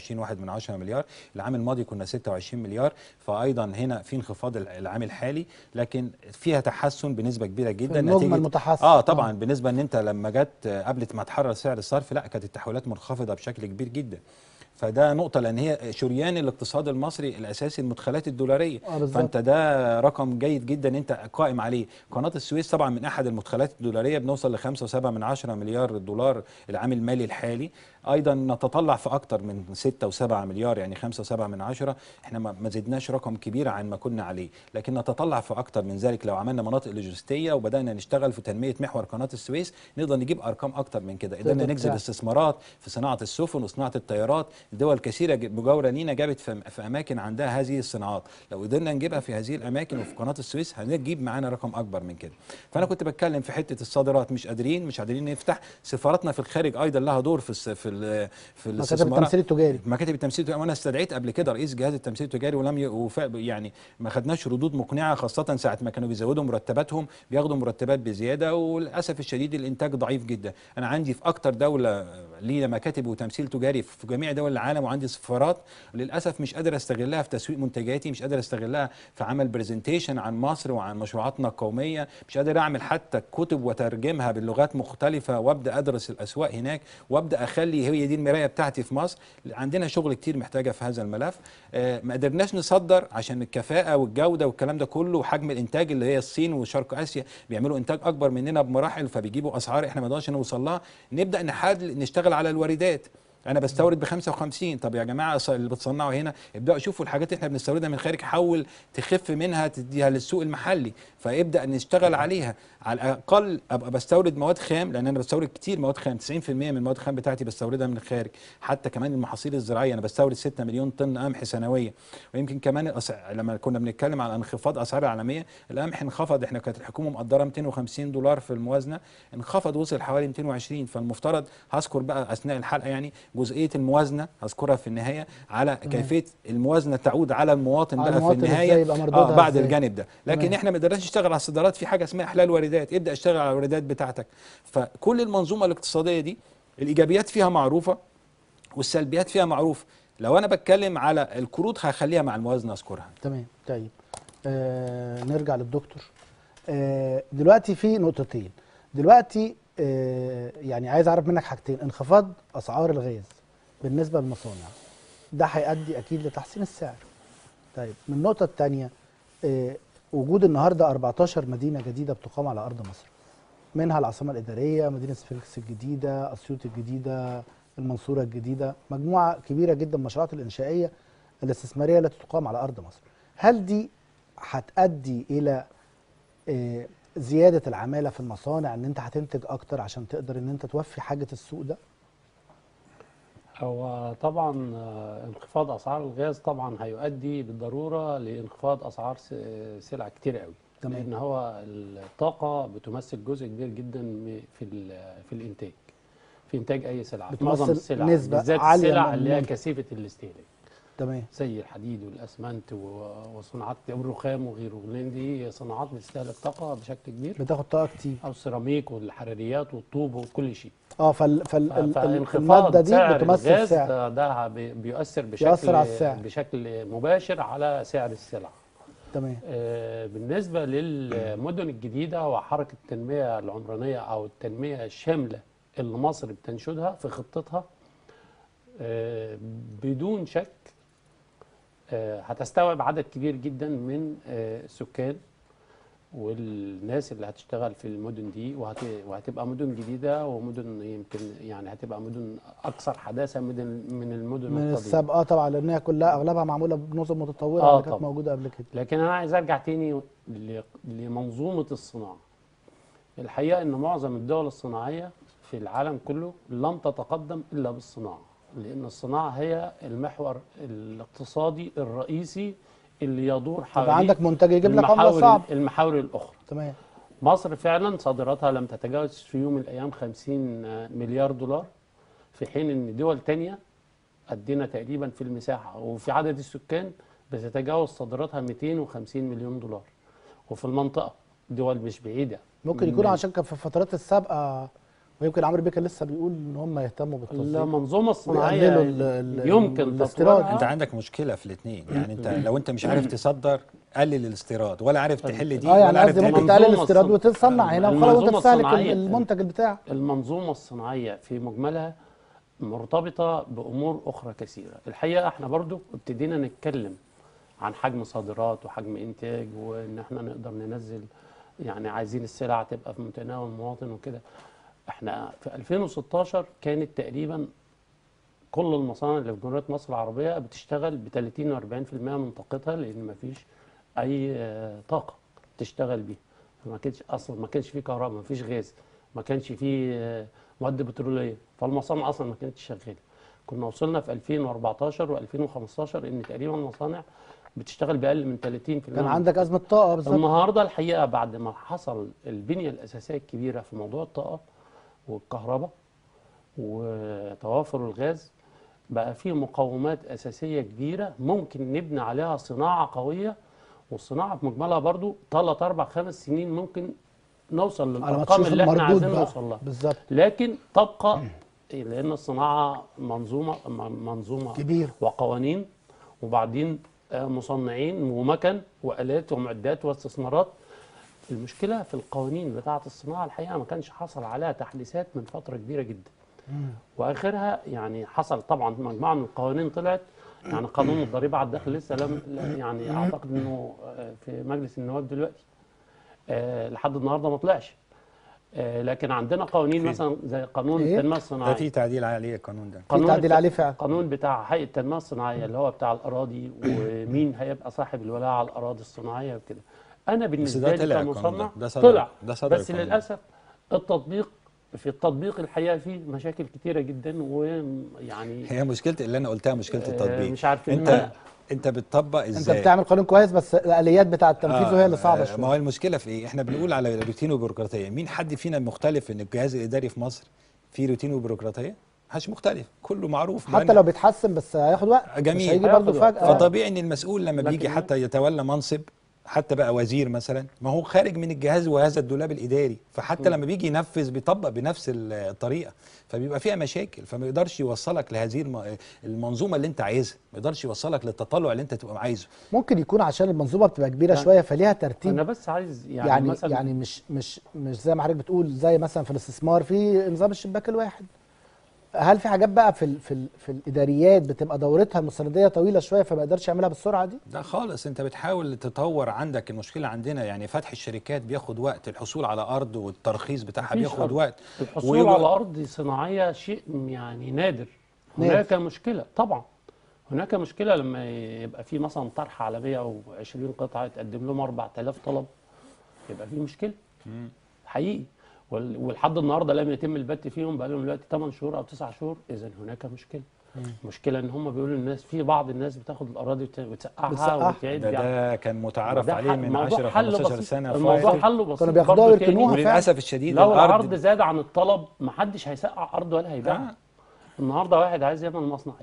S2: 25.1 مليار، العام الماضي كنا 26 مليار، فايضا هنا في انخفاض العام الحالي، لكن فيها تحسن بنسبه كبيره جدا
S1: نتيجه متحسن.
S2: طبعا بالنسبه ان انت لما جت قبل ما تحرر سعر الصرف لا كانت التحويلات منخفضه بشكل كبير جدا. فده نقطة، لأن هي شريان الاقتصاد المصري الأساسي المدخلات الدولارية. فأنت ده رقم جيد جدا أنت قائم عليه. قناة السويس طبعا من أحد المدخلات الدولارية، بنوصل ل5.7 مليار دولار العام المالي الحالي. أيضا نتطلع في أكتر من 6.7 مليار، يعني 5.7. إحنا ما زدناش رقم كبير عن ما كنا عليه، لكن نتطلع في أكتر من ذلك. لو عملنا مناطق لوجستية وبدأنا نشتغل في تنمية محور قناة السويس نقدر نجيب أرقام أكتر من كده. قدرنا نجذب استثمارات في صناعة السفن وصناعة الطيارات. دول كثيرة مجاورة لينا جابت في أماكن عندها هذه الصناعات، لو قدرنا نجيبها في هذه الأماكن وفي قناة السويس هنجيب معانا رقم أكبر من كده. فأنا كنت بتكلم في حتة الصادرات، مش قادرين نفتح. سفاراتنا في الخارج أيضا لها دور في
S1: مكاتب التمثيل التجاري.
S2: مكاتب التمثيل التجاري، وانا استدعيت قبل كده رئيس جهاز التمثيل التجاري ولم يعني ما خدناش ردود مقنعه، خاصه ساعه ما كانوا بيزودوا مرتباتهم بياخدوا مرتبات بزياده، وللاسف الشديد الانتاج ضعيف جدا. انا عندي في اكتر دوله لينا مكاتب وتمثيل تجاري في جميع دول العالم، وعندي سفارات للاسف مش قادر استغلها في تسويق منتجاتي، مش قادر استغلها في عمل برزنتيشن عن مصر وعن مشروعاتنا القوميه، مش قادر اعمل حتى كتب وترجمها باللغات مختلفه وابدا ادرس الاسواق هناك وابدا اخلي هي دي المرايه بتاعتي في مصر. عندنا شغل كتير محتاجه في هذا الملف. ما قدرناش نصدر عشان الكفاءه والجوده والكلام ده كله وحجم الانتاج، اللي هي الصين وشرق اسيا بيعملوا انتاج اكبر مننا بمراحل، فبيجيبوا اسعار احنا ما نقدرش نوصل لها. نبدا نشتغل على الواردات. انا بستورد ب 55، طب يا جماعه اللي بتصنعوا هنا ابداوا شوفوا الحاجات اللي احنا بنستوردها من الخارج، حاول تخف منها تديها للسوق المحلي، فابدا نشتغل عليها. على الاقل ابقى بستورد مواد خام، لان انا بستورد كتير مواد خام، 90% من المواد الخام بتاعتي بستوردها من الخارج. حتى كمان المحاصيل الزراعيه انا بستورد 6 مليون طن قمح سنويا. ويمكن كمان لما كنا بنتكلم على انخفاض اسعار العالميه، القمح انخفض، احنا كانت الحكومه مقدره 250 دولار في الموازنه، انخفض وصل حوالي 220. فالمفترض هذكر بقى اثناء الحلقه يعني جزئيه الموازنه هذكرها في النهايه، على كيفيه الموازنه تعود على المواطن بقى في النهايه بعد الجانب ده. لكن احنا ما قدرناش نشتغل على الصادرات، في حاجه اسمها احلال واردات، ابدا اشتغل على الواردات بتاعتك. فكل المنظومه الاقتصاديه دي الايجابيات فيها معروفه والسلبيات فيها معروفه. لو انا بتكلم على القروض هخليها مع الموازنه اذكرها.
S1: تمام. طيب نرجع للدكتور. دلوقتي في نقطتين. دلوقتي يعني عايز اعرف منك حاجتين. انخفاض اسعار الغاز بالنسبه للمصانع، ده هيؤدي اكيد لتحسين السعر. طيب من النقطه الثانيه، وجود النهارده 14 مدينه جديده بتقام على ارض مصر، منها العاصمه الاداريه، مدينه سفنكس الجديده، اسيوط الجديده، المنصوره الجديده، مجموعه كبيره جدا من المشروعات الانشائيه الاستثماريه التي تقام على ارض مصر. هل دي هتؤدي الى زياده العماله في المصانع، ان انت هتنتج اكتر عشان تقدر ان انت توفي حاجه السوق ده؟
S3: هو طبعا انخفاض اسعار الغاز طبعا هيؤدي بالضروره لانخفاض اسعار سلع كتير قوي.
S1: تمام.
S3: لان هو الطاقه بتمثل جزء كبير جدا في الانتاج، في انتاج اي سلعه، في معظم
S1: بتمثل
S3: السلع
S1: نسبة
S3: بالذات
S1: عالية
S3: السلع
S1: من
S3: اللي هي
S1: المنتج.
S3: كثيفه الاستهلاك
S1: تمام.
S3: زي الحديد والاسمنت وصناعات الرخام وغيره، لان دي صناعات بتستهلك طاقه بشكل كبير،
S1: بتاخد طاقه كتير.
S3: او السيراميك والحراريات والطوب وكل شيء.
S1: الماده
S3: فانخفاض
S1: دي
S3: سعر
S1: بتمثل
S3: الغاز
S1: سعر،
S3: ده بيؤثر
S1: بيأثر على السعر.
S3: بشكل مباشر على سعر السلع.
S1: تمام.
S3: بالنسبة للمدن الجديدة وحركة التنمية العمرانية أو التنمية الشاملة اللي مصر بتنشدها في خطتها، بدون شك هتستوعب عدد كبير جدا من السكان والناس اللي هتشتغل في المدن دي، وهتبقى مدن جديدة ومدن يمكن يعني هتبقى مدن أكثر حداثة من المدن
S1: من
S3: القديمة.
S1: السابقه طبعا، لان هي كلها اغلبها معموله بنظم متطوره اللي كانت
S3: طبعا
S1: موجوده قبل كده.
S3: لكن أنا عايز أرجع تاني لمنظومة الصناعة. الحقيقة إن معظم الدول الصناعية في العالم كله لم تتقدم إلا بالصناعة، لأن الصناعة هي المحور الاقتصادي الرئيسي اللي يدور حوالين
S1: عندك منتج يجيب لك عمله صعب.
S3: المحاور الأخرى.
S1: تمام.
S3: مصر فعلا صادراتها لم تتجاوز في يوم من الأيام 50 مليار دولار، في حين إن دول تانية قدنا تقريبا في المساحة وفي عدد السكان بتتجاوز صادراتها 250 مليون دولار. وفي المنطقة دول مش بعيدة.
S1: ممكن يكون عشان كان في الفترات السابقه، ويمكن عمرو بيه كان لسه بيقول ان هم يهتموا بالتصدير.
S3: المنظومة الصناعية
S1: ويقللوا
S3: يمكن
S1: الاستيراد.
S3: تطويرها.
S2: انت عندك مشكله في الاثنين، يعني انت لو انت مش عارف تصدر قلل الاستيراد، ولا عارف تحل دي
S1: يعني
S2: ولا عارف
S1: قصدي ممكن
S2: تحل
S1: تقلل
S3: المنظومة
S1: الاستيراد وتصنع هنا وخلاص، وانت
S3: المنظومة
S1: تستهلك
S3: الصناعية.
S1: المنتج بتاعك.
S3: المنظومة الصناعية في مجملها مرتبطة بأمور أخرى كثيرة. الحقيقة احنا برضو ابتدينا نتكلم عن حجم صادرات وحجم إنتاج، وإن احنا نقدر ننزل، يعني عايزين السلع تبقى في متناول المواطن وكده. احنا في 2016 كانت تقريبا كل المصانع اللي في جمهورية مصر العربية بتشتغل ب 30 و 40% من طاقتها، لأن ما فيش أي طاقة تشتغل بيها. ما كانش أصلا، ما كانش فيه كهرباء، ما فيش غاز، ما كانش فيه مواد بترولية، فالمصانع أصلا ما كانتش شغالة. كنا وصلنا في 2014 و2015 إن تقريبا المصانع بتشتغل بأقل من 30%.
S1: كان عندك أزمة طاقة بالظبط.
S3: النهارده الحقيقة بعد ما حصل البنية الأساسية الكبيرة في موضوع الطاقة والكهرباء وتوافر الغاز، بقى فيه مقومات أساسية كبيرة ممكن نبني عليها صناعة قوية. والصناعة في مجملها برضو 3 4 5 سنين ممكن نوصل للأرقام اللي احنا عايزين نوصل لها.
S1: بالظبط.
S3: لكن تبقى لأن الصناعة منظومة
S1: كبير
S3: وقوانين، وبعدين مصنعين ومكن وآلات ومعدات واستثمارات. المشكلة في القوانين بتاعة الصناعة الحقيقة ما كانش حصل عليها تحديثات من فترة كبيرة جدا. واخرها يعني حصل طبعا مجموعه من القوانين طلعت، يعني قانون الضريبه على الدخل لسه لم يعني اعتقد انه في مجلس النواب دلوقتي لحد النهارده ما طلعش. لكن عندنا قوانين مثلا زي قانون التنميه الصناعيه.
S2: ده في تعديل عليه القانون ده.
S1: في تعديل عليه فعلا.
S3: قانون بتاع هيئه التنميه الصناعيه اللي هو بتاع الاراضي ومين هيبقى صاحب الولاء على الاراضي الصناعيه وكده. انا بالنسبه لي كمصنع طلع بس للاسف في التطبيق الحقيقه فيه مشاكل كتيره جدا، ويعني
S2: هي مشكله اللي انا قلتها مشكله التطبيق.
S3: مش عارف
S2: انت بتطبق ازاي؟
S1: انت بتعمل قانون كويس بس الاليات بتاعه تنفيذه هي اللي صعبه شويه.
S2: ما هو المشكله في ايه؟ احنا بنقول على روتين وبيروقراطيه. مين حد فينا مختلف ان الجهاز الاداري في مصر فيه روتين وبيروقراطيه؟ محدش مختلف، كله معروف.
S1: حتى لو بيتحسن بس هياخد وقت.
S2: جميل.
S1: مش هيجي برضه فجاه.
S2: فطبيعي ان المسؤول لما بيجي حتى يتولى منصب، حتى بقى وزير مثلا، ما هو خارج من الجهاز وهذا الدولاب الاداري، فحتى لما بيجي ينفذ بيطبق بنفس الطريقه، فبيبقى فيها مشاكل، فما يقدرش يوصلك لهذه المنظومه اللي انت عايزها، ما يقدرش يوصلك للتطلع اللي انت تبقى عايزه.
S1: ممكن يكون عشان المنظومه بتبقى كبيره شويه فليها ترتيب.
S3: انا بس عايز يعني مثلا
S1: مش زي ما حضرتك بتقول، زي مثلا في الاستثمار في نظام الشباك الواحد. هل في حاجات بقى في الاداريات بتبقى دورتها المستنديه طويله شويه فما يقدرش يعملها بالسرعه دي؟
S2: لا خالص، انت بتحاول تطور. عندك المشكله عندنا يعني فتح الشركات بياخد وقت، الحصول على ارض والترخيص بتاعها
S3: مفيش
S2: بياخد
S3: أرض.
S2: وقت.
S3: الحصول على أرض صناعية شيء يعني نادر. هناك مشكلة طبعا، هناك مشكلة لما يبقى في مثلا طرح على 120 قطعة يتقدم لهم 4000 طلب، يبقى في مشكلة حقيقي. ولحد النهارده لم يتم البت فيهم، بقى لهم دلوقتي 8 شهور او 9 شهور، اذا هناك مشكله. مشكله ان هم بيقولوا الناس، في بعض الناس بتاخد الاراضي وتسقعها وتعيد
S2: ده كان متعارف عليه من
S3: الموضوع
S2: 10
S3: حله
S2: 15
S3: بسيط.
S2: سنه
S3: الموضوع
S2: فاتت.
S3: حله بسيط
S1: كانوا بياخدوها
S3: برضه
S1: ويركنوها
S3: تاني.
S2: وللاسف الشديد
S3: لو
S2: الارض
S3: العرض زاد عن الطلب محدش هيسقع ارض ولا هيبيعها. النهارده واحد عايز يعمل مصنع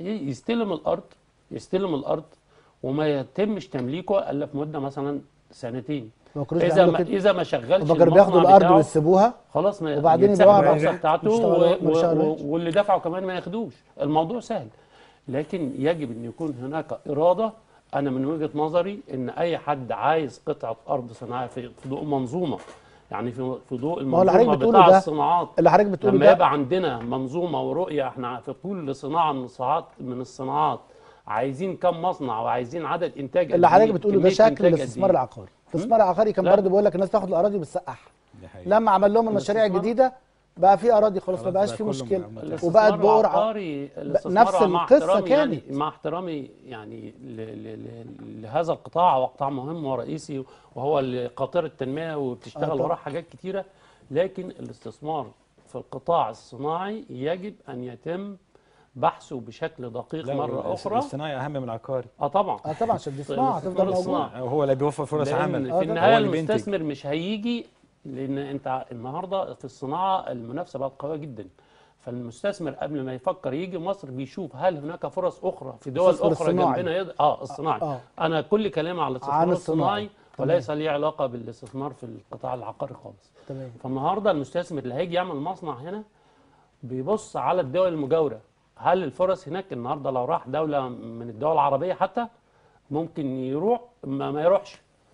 S3: يستلم الارض وما يتمش تمليكه الا في مده مثلا سنتين. اذا ما شغلش
S1: كانوا بياخدوا الارض ويسيبوها
S3: خلاص، ما
S1: وبعدين
S3: يتسحب
S1: يبيعوها
S3: الرخصه بتاعته
S1: واللي
S3: واللي دفعوا كمان ما ياخدوش. الموضوع سهل، لكن يجب ان يكون هناك اراده. انا من وجهه نظري ان اي حد عايز قطعه ارض صناعيه في ضوء منظومه، يعني في ضوء المنظومه بتاع الصناعات،
S1: اللي حضرتك بتقوله
S3: لما يبقى عندنا منظومه ورؤيه، احنا في كل صناعه من الصناعات عايزين كم مصنع وعايزين عدد انتاج.
S1: اللي حضرتك بتقوله ده شكل الاستثمار العقاري. الاستثمار العقاري كان برضه بيقول لك الناس تاخد الاراضي وبتسقعها. لما عمل لهم المشاريع الجديده بقى في اراضي خلاص ما بقاش في مشكله، وبقت بقرعه. نفس القصه كانت.
S3: يعني مع احترامي يعني لهذا القطاع، هو قطاع مهم ورئيسي وهو اللي قاطره التنميه وبتشتغل وراه حاجات كتيره، لكن الاستثمار في القطاع الصناعي يجب ان يتم بحثه بشكل دقيق مره اخرى.
S2: الصناعي اهم من العقاري.
S3: طبعا
S1: عشان دي صناعه هتفضل موجوده،
S2: هو اللي بيوفر فرص عمل.
S3: في النهايه المستثمر مش هيجي، لان انت النهارده في الصناعه المنافسه بقت قويه جدا. فالمستثمر قبل ما يفكر يجي مصر بيشوف هل هناك فرص اخرى في دول اخرى جنبنا الصناعي. انا كل كلامي على الاستثمار الصناعي وليس لي علاقه بالاستثمار في القطاع العقاري خالص.
S1: تمام.
S3: فالنهارده المستثمر اللي هيجي يعمل مصنع هنا بيبص على الدول المجاوره، هل الفرص هناك. النهارده لو راح دوله من الدول العربيه حتى ممكن يروح ما يروحش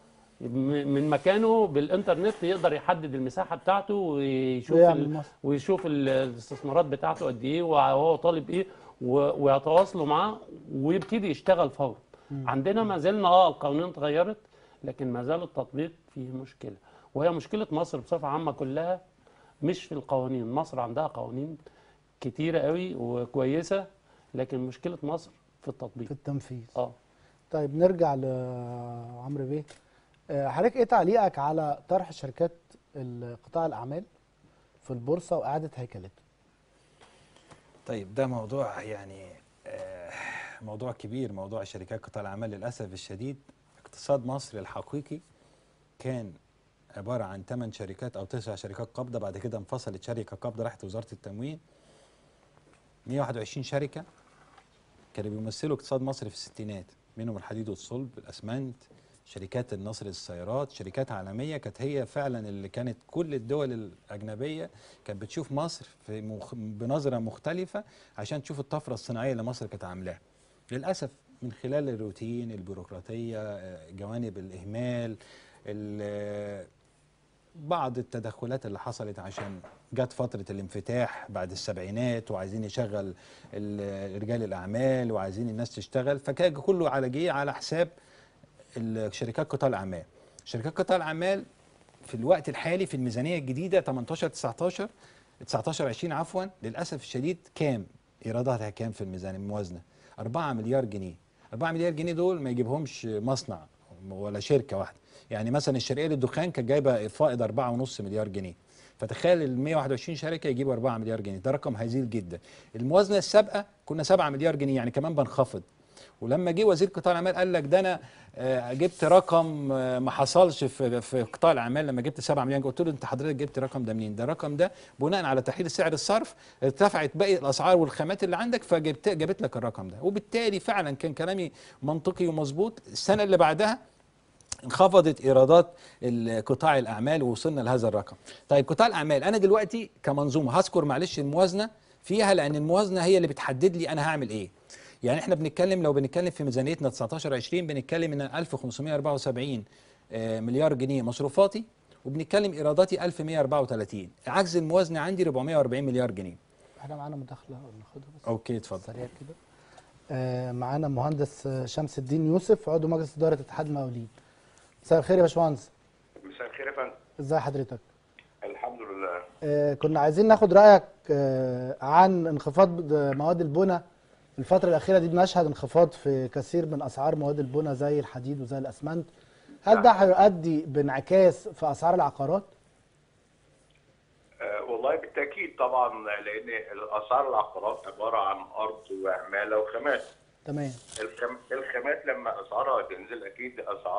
S3: من مكانه بالانترنت، يقدر يحدد المساحه بتاعته ويشوف الاستثمارات بتاعته قد ايه وهو طالب ايه ويتواصلوا معاه ويبتدي يشتغل فورا. عندنا ما زلنا القوانين اتغيرت، لكن ما زال التطبيق فيه مشكله، وهي مشكله مصر بصفه عامه كلها مش في القوانين. مصر عندها قوانين كتيره قوي وكويسه، لكن مشكله مصر في التطبيق،
S1: في التنفيذ. طيب نرجع لعمرو بيه. حضرتك ايه تعليقك على طرح شركات قطاع الاعمال في البورصه واعاده هيكلتها؟
S2: طيب ده موضوع يعني موضوع كبير. موضوع شركات قطاع الاعمال للاسف الشديد، اقتصاد مصر الحقيقي كان عباره عن 8 شركات او 9 شركات قابضه، بعد كده انفصلت شركه قابضه راحت وزاره التموين. 121 شركه كانوا بيمثلوا اقتصاد مصر في الستينات، منهم الحديد والصلب، الاسمنت، شركات النصر للسيارات، شركات عالميه كانت هي فعلا اللي كانت كل الدول الاجنبيه كانت بتشوف مصر بنظره مختلفه عشان تشوف الطفره الصناعيه اللي مصر كانت عاملاها. للاسف من خلال الروتين، البيروقراطيه، جوانب الاهمال، بعض التدخلات اللي حصلت عشان جت فترة الانفتاح بعد السبعينات وعايزين يشغل رجال الأعمال وعايزين الناس تشتغل، فكان كله على حساب شركات قطاع الأعمال. شركات قطاع الأعمال في الوقت الحالي في الميزانية الجديدة 19 عفوا، للأسف الشديد كام إيراداتها كام في الموازنة؟ 4 مليار جنيه. 4 مليار جنيه دول ما يجيبهمش مصنع ولا شركة واحدة. يعني مثلا الشرقية للدخان كانت جايبه فائض 4.5 مليار جنيه، فتخيل ال 121 شركه يجيبوا 4 مليار جنيه، ده رقم هزيل جدا. الموازنه السابقه كنا 7 مليار جنيه، يعني كمان بنخفض. ولما جه وزير قطاع الاعمال قال لك ده انا جبت رقم ما حصلش في قطاع الاعمال لما جبت 7 مليار، قلت له انت حضرتك جبت الرقم ده منين؟ ده الرقم ده بناء على تحليل سعر الصرف، ارتفعت باقي الاسعار والخامات اللي عندك جابت لك الرقم ده. وبالتالي فعلا كان كلامي منطقي ومظبوط. السنه اللي بعدها انخفضت ايرادات قطاع الاعمال ووصلنا لهذا الرقم. طيب قطاع الاعمال انا دلوقتي كمنظومه هذكر معلش الموازنه فيها، لان الموازنه هي اللي بتحدد لي انا هعمل ايه. يعني احنا لو بنتكلم في ميزانيتنا 19 20 بنتكلم ان 1574 مليار جنيه مصروفاتي، وبنتكلم ايراداتي 1134. عجز الموازنه عندي 440 مليار جنيه.
S1: احنا معانا مداخله ناخدها بس.
S2: اوكي اتفضل.
S1: سريع كده. معانا مهندس شمس الدين يوسف، عضو مجلس اداره اتحاد المقاولين. مساء الخير يا باشمهندس.
S5: مساء الخير يا فندم.
S1: ازي حضرتك؟
S5: الحمد لله.
S1: كنا عايزين ناخد رايك عن انخفاض مواد البناء. الفتره الاخيره دي بنشهد انخفاض في كثير من اسعار مواد البناء زي الحديد وزي الاسمنت. هل ده هيؤدي بانعكاس في اسعار العقارات؟
S5: والله بالتاكيد طبعا، لان اسعار العقارات عباره عن ارض وعماله وخامات.
S1: تمام.
S5: الخامات لما اسعارها تنزل اكيد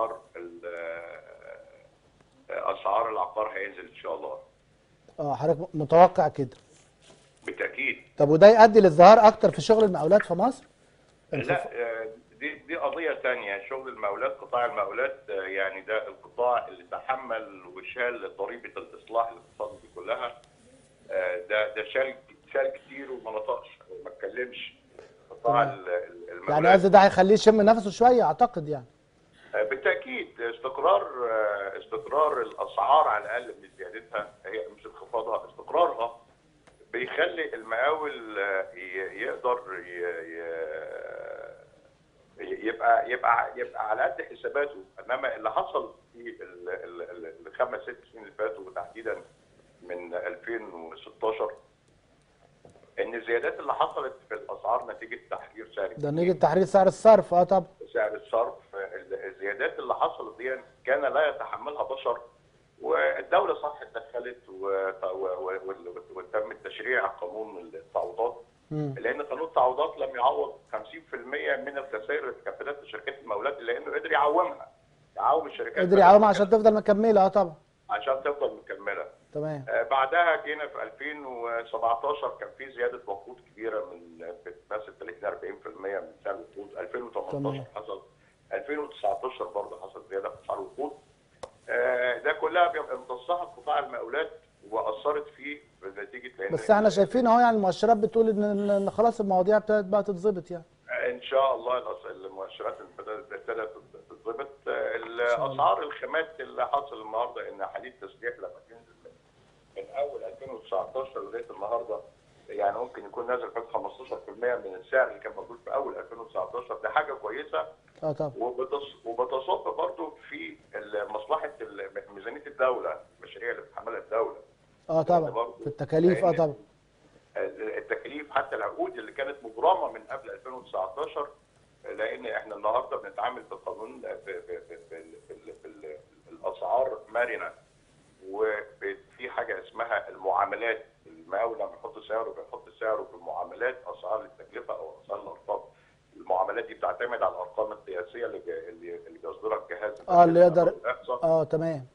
S5: اسعار العقار هينزل ان شاء الله.
S1: حضرتك متوقع كده؟
S5: بالتاكيد.
S1: طب وده يؤدي للازدهار اكتر في شغل المقاولات في مصر؟
S5: لا، دي قضيه ثانيه. شغل المقاولات، قطاع المقاولات يعني ده القطاع اللي تحمل وشال ضريبه الاصلاح الاقتصادي دي كلها. ده شال كتير وما نطقش وما اتكلمش. قطاع المقاولات
S1: يعني قصدي ده هيخليه يشم نفسه شويه اعتقد يعني.
S5: بالتاكيد استقرار الاسعار على الاقل مش زيادتها، هي مش انخفاضها، استقرارها بيخلي المقاول يقدر يبقى على قد حساباته. انما اللي حصل في الخمس ست سنين اللي فاتوا وتحديدا من 2016 ان الزيادات اللي حصلت في الاسعار نتيجه تحرير سعر
S1: ده نتيجه تحرير سعر الصرف. طبعا
S5: سعر الصرف. الزيادات اللي حصلت دي كان لا يتحملها بشر، والدوله صح اتدخلت وتم تشريع قانون التعويضات. لان قانون التعويضات لم يعوض 50% من الخسائر اللي اتكفلت لشركات المقاولات، لانه قدر يعومها. يعوم الشركات،
S1: قدر يعومها عشان تفضل مكمله. طبعا
S5: عشان تفضل مكمله.
S1: تمام.
S5: بعدها جينا في 2017 كان في زياده وقود كبيره من بتمثل 30-40% من سعر الوقود. 2018 حصل، 2019 برضه حصل زياده في اسعار الوقود. ده كلها بيبقى امتصها قطاع المقاولات واثرت فيه نتيجه.
S1: بس احنا شايفين اهو يعني المؤشرات بتقول ان خلاص المواضيع ابتدت بقى تتظبط يعني.
S5: ان شاء الله المؤشرات ابتدت تتظبط. الاسعار الخامات اللي حصل النهارده ان حديد تسليح لما تنزل من اول 2019 لغايه النهارده يعني ممكن يكون نازل حوالي 15% من السعر اللي كان موجود في اول 2019. دي حاجه كويسه.
S1: طبعا.
S5: وبتصب برضه في مصلحه ميزانيه الدوله، المشاريع اللي بتحملها الدوله.
S1: طبعا في التكاليف. طبعا
S5: التكاليف حتى العقود اللي كانت مبرمه من قبل 2019، لان احنا النهارده بنتعامل بقانون الاسعار مرنه، وفي حاجه اسمها المعاملات. المقاول لما بيحط سعره في المعاملات، اسعار التكلفه او اسعار الارقام. المعاملات دي بتعتمد على الارقام القياسيه اللي بيصدرها الجهاز
S1: اللي يقدر. تمام.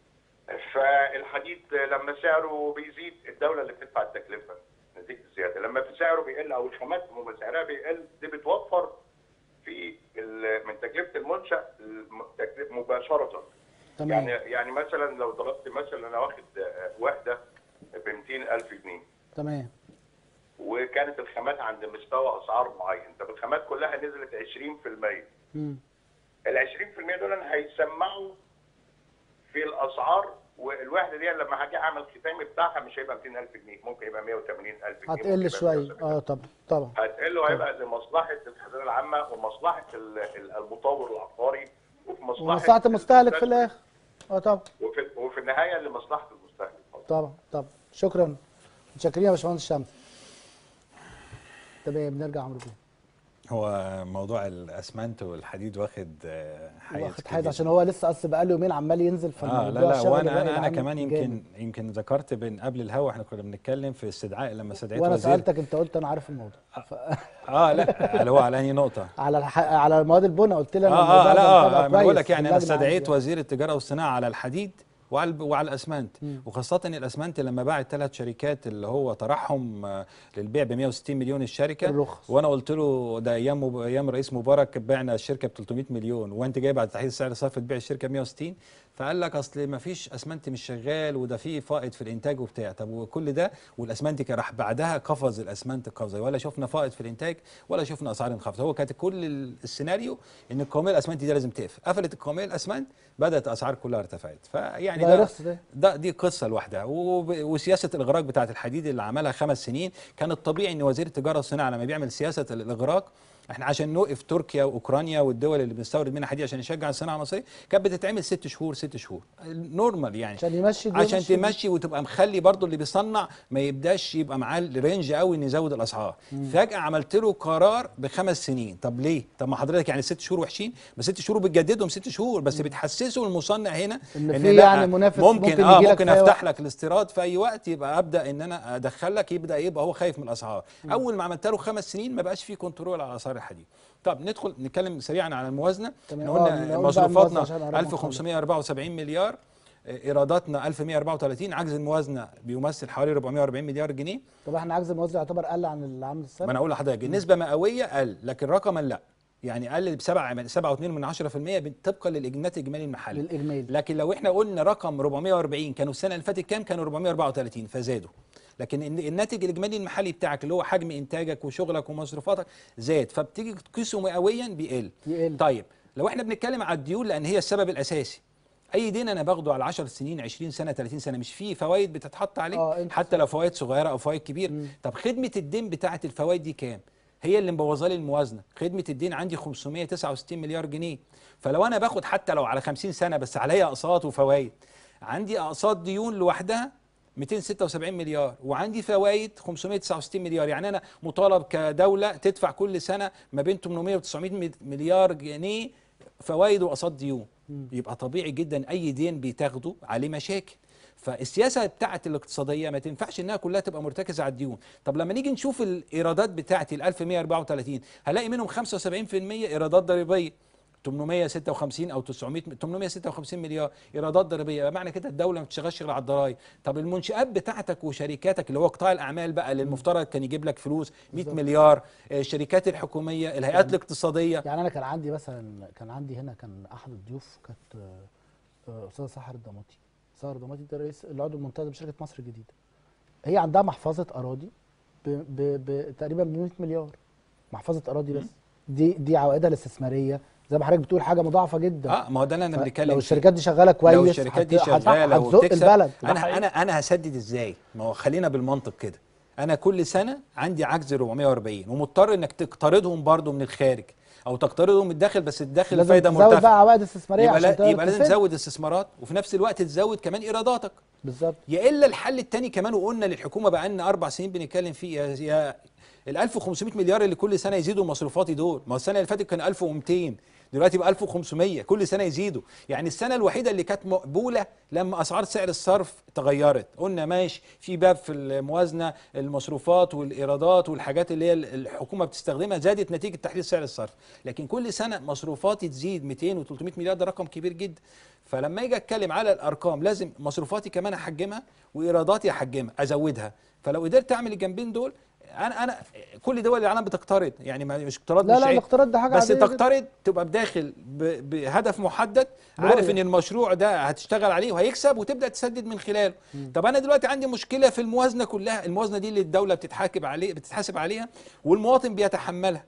S5: فالحديد لما سعره بيزيد الدوله اللي بتدفع التكلفه نتيجه الزياده. لما في سعره بيقل او الخامات لما سعرها بيقل، دي بتوفر في من تكلفه المنشا مباشره.
S1: تمام.
S5: يعني مثلا لو ضربت مثلا انا واخد وحده ب 200,000 جنيه.
S1: تمام.
S5: وكانت الخامات عند مستوى اسعار معين. طب الخامات كلها نزلت 20%. ال 20% دول هيسمعوا في الاسعار، والوحده دي لما هاجي اعمل ختامي بتاعها مش هيبقى 200,000 جنيه، ممكن يبقى 180,000 جنيه.
S1: هتقل شويه. طبعا
S5: هتقل، وهيبقى لمصلحه الخزانه العامه ومصلحه المطور العقاري
S1: ومصلحه المستهلك في الاخر. طبعا.
S5: وفي النهايه لمصلحه المستهلك.
S1: طبعا. شكرا. متشكرين يا باشمهندس شمس. تمام. بنرجع عمرو بيه.
S2: هو موضوع الاسمنت والحديد واخد
S1: حيز عشان هو لسه اصل بقاله يومين عمال ينزل.
S2: لا وانا كمان يمكن ذكرت قبل الهوا احنا كنا بنتكلم في استدعاء لما استدعيت
S1: وانا سالتك انت قلت انا عارف الموضوع.
S2: لا اللي هو على انهي نقطه؟
S1: على مواد البناء قلت لي
S2: انا بقول لك يعني انا استدعيت وزير التجاره والصناعه على الحديد وعلى الاسمنت. وخاصه الاسمنت لما باع الثلاث شركات اللي هو طرحهم للبيع ب 160 مليون الشركه
S1: الرخص.
S2: وانا قلت له ده ايام رئيس مبارك بعنا الشركه ب 300 مليون وانت جاي بعد تحديد سعر صرف تبيع الشركه ب 160. فقال لك اصل ما فيش اسمنت مش شغال وده فيه فائض في الانتاج وبتاع. طب وكل ده والاسمنت راح بعدها قفز الاسمنت قفزه، ولا شفنا فائض في الانتاج ولا شفنا اسعار انخفضت. هو كانت كل السيناريو ان القوميه الاسمنت دي لازم تقفل. قفلت القوميه الاسمنت بدات الاسعار كلها ارتفعت. فيعني يعني
S1: فيروس
S2: دي قصه لوحدها. وسياسه الاغراق بتاعه الحديد اللي عملها 5 سنين، كان الطبيعي ان وزير التجاره والصناعه لما بيعمل سياسه الاغراق، احنا عشان نوقف تركيا واوكرانيا والدول اللي بنستورد منها حديد عشان نشجع الصناعه المصريه، كانت بتتعمل 6 شهور 6 شهور نورمال يعني،
S1: عشان يمشي
S2: عشان تمشي وتبقى مخلي برضو اللي بيصنع ما يبداش يبقى معاه الرينج قوي ان يزود الاسعار. فجاه عملت له قرار ب5 سنين. طب ليه؟ طب ما حضرتك يعني 6 شهور وحشين؟ بس 6 شهور بتجددهم 6 شهور بس، بتحسسوا المصنع هنا
S1: ان في يعني منافس
S2: ممكن افتح لك الاستيراد في اي وقت، يبقى ابدا ان انا ادخل لك، يبقى هو خايف من الاسعار. اول ما عملت له 5 سنين ما بقاش في كنترول على اسعار الحديد. طب ندخل نتكلم سريعا عن الموازنه. احنا قلنا مصروفاتنا 1574 مليار، ايراداتنا 1134، عجز الموازنه بيمثل حوالي 440 مليار جنيه.
S1: طب احنا عجز الموازنه يعتبر قل عن العام السابق؟
S2: ما انا اقول لحضرتك النسبه مئويه قل، لكن رقما لا، يعني قل ب 7.2% طبقا للاجنات الاجمالي المحلي. لكن لو احنا قلنا رقم 440 كانوا السنه اللي فاتت كام؟ كانوا 434 فزادوا. لكن الناتج الاجمالي المحلي بتاعك اللي هو حجم انتاجك وشغلك ومصروفاتك زاد، فبتيجي تقيسه مئويا بيقل. طيب لو احنا بنتكلم على الديون، لان هي السبب الاساسي، اي دين انا باخده على 10 سنين 20 سنه 30 سنه مش فيه فوائد بتتحط عليه، حتى لو فوائد صغيره او فوائد كبيره. طب خدمه الدين بتاعه الفوائد دي كام؟ هي اللي مبوظه لي الموازنه. خدمه الدين عندي 569 مليار جنيه، فلو انا باخد حتى لو على 50 سنه بس عليا اقساط وفوائد، عندي اقساط ديون لوحدها 276 مليار، وعندي فوائد 569 مليار. يعني انا مطالب كدوله تدفع كل سنه ما بين 800 و 900 مليار جنيه فوائد واقساط ديون. يبقى طبيعي جدا اي دين بتاخده عليه مشاكل. فالسياسه بتاعت الاقتصاديه ما تنفعش انها كلها تبقى مرتكزه على الديون. طب لما نيجي نشوف الايرادات بتاعتي ال 1134 هلاقي منهم 75% ايرادات ضريبيه، 856 او 856 مليار ايرادات ضريبيه. معنى كده الدوله ما بتشتغلش غير على الضرايب. طب المنشات بتاعتك وشركاتك اللي هو قطاع الاعمال بقى اللي المفترض كان يجيب لك فلوس 100 مليار، الشركات الحكوميه، الهيئات الاقتصاديه.
S1: يعني انا كان عندي مثلا، هنا كان احد الضيوف كانت استاذه سحر الضماطي. سحر الضماطي ده رئيس العضو المنتدب بشركه مصر الجديده. هي عندها محفظه اراضي تقريبا ب 100 مليار محفظه اراضي بس. دي عوائدها الاستثماريه زي ما حضرتك بتقول حاجه مضاعفه جدا.
S2: ما هو ده اللي انا بنتكلم.
S1: لو الشركات دي شغاله كويس،
S2: لو الشركات دي شغاله
S1: وبتكسب البلد.
S2: انا هسدد ازاي؟ ما هو خلينا بالمنطق كده. انا كل سنه عندي عجز 440 ومضطر انك تقترضهم برضو من الخارج او تقترضهم من الداخل، بس الداخل فايده مرتفعه.
S1: لازم تزود بقى عوائد استثماريه
S2: يبقى لازم تزود استثمارات وفي نفس الوقت تزود كمان ايراداتك.
S1: بالظبط.
S2: يا الا الحل الثاني كمان، وقلنا للحكومه بقى لنا 4 سنين بنتكلم فيه، يا ال 1500 مليار اللي كل سنه يزيدوا مصروفاتي دول، ما هو السنه اللي فاتت كان 1200 دلوقتي بقى 1500 كل سنه يزيدوا. يعني السنه الوحيده اللي كانت مقبوله لما اسعار سعر الصرف تغيرت، قلنا ماشي في باب في الموازنه المصروفات والايرادات والحاجات اللي هي الحكومه بتستخدمها زادت نتيجه تحديد سعر الصرف، لكن كل سنه مصروفاتي تزيد 200 و300 مليار، ده رقم كبير جدا. فلما اجي اتكلم على الارقام لازم مصروفاتي كمان احجمها وايراداتي احجمها ازودها. فلو قدرت اعمل الجنبين دول، انا كل دول العالم بتقترض، يعني مش اقتراض،
S1: لا الاقتراض ده حاجه
S2: بس تقترض تبقى بداخل بهدف محدد، عارف ان المشروع ده هتشتغل عليه وهيكسب وتبدا تسدد من خلاله. طب انا دلوقتي عندي مشكله في الموازنه كلها، الموازنه دي اللي الدوله بتتحاسب عليها والمواطن بيتحملها.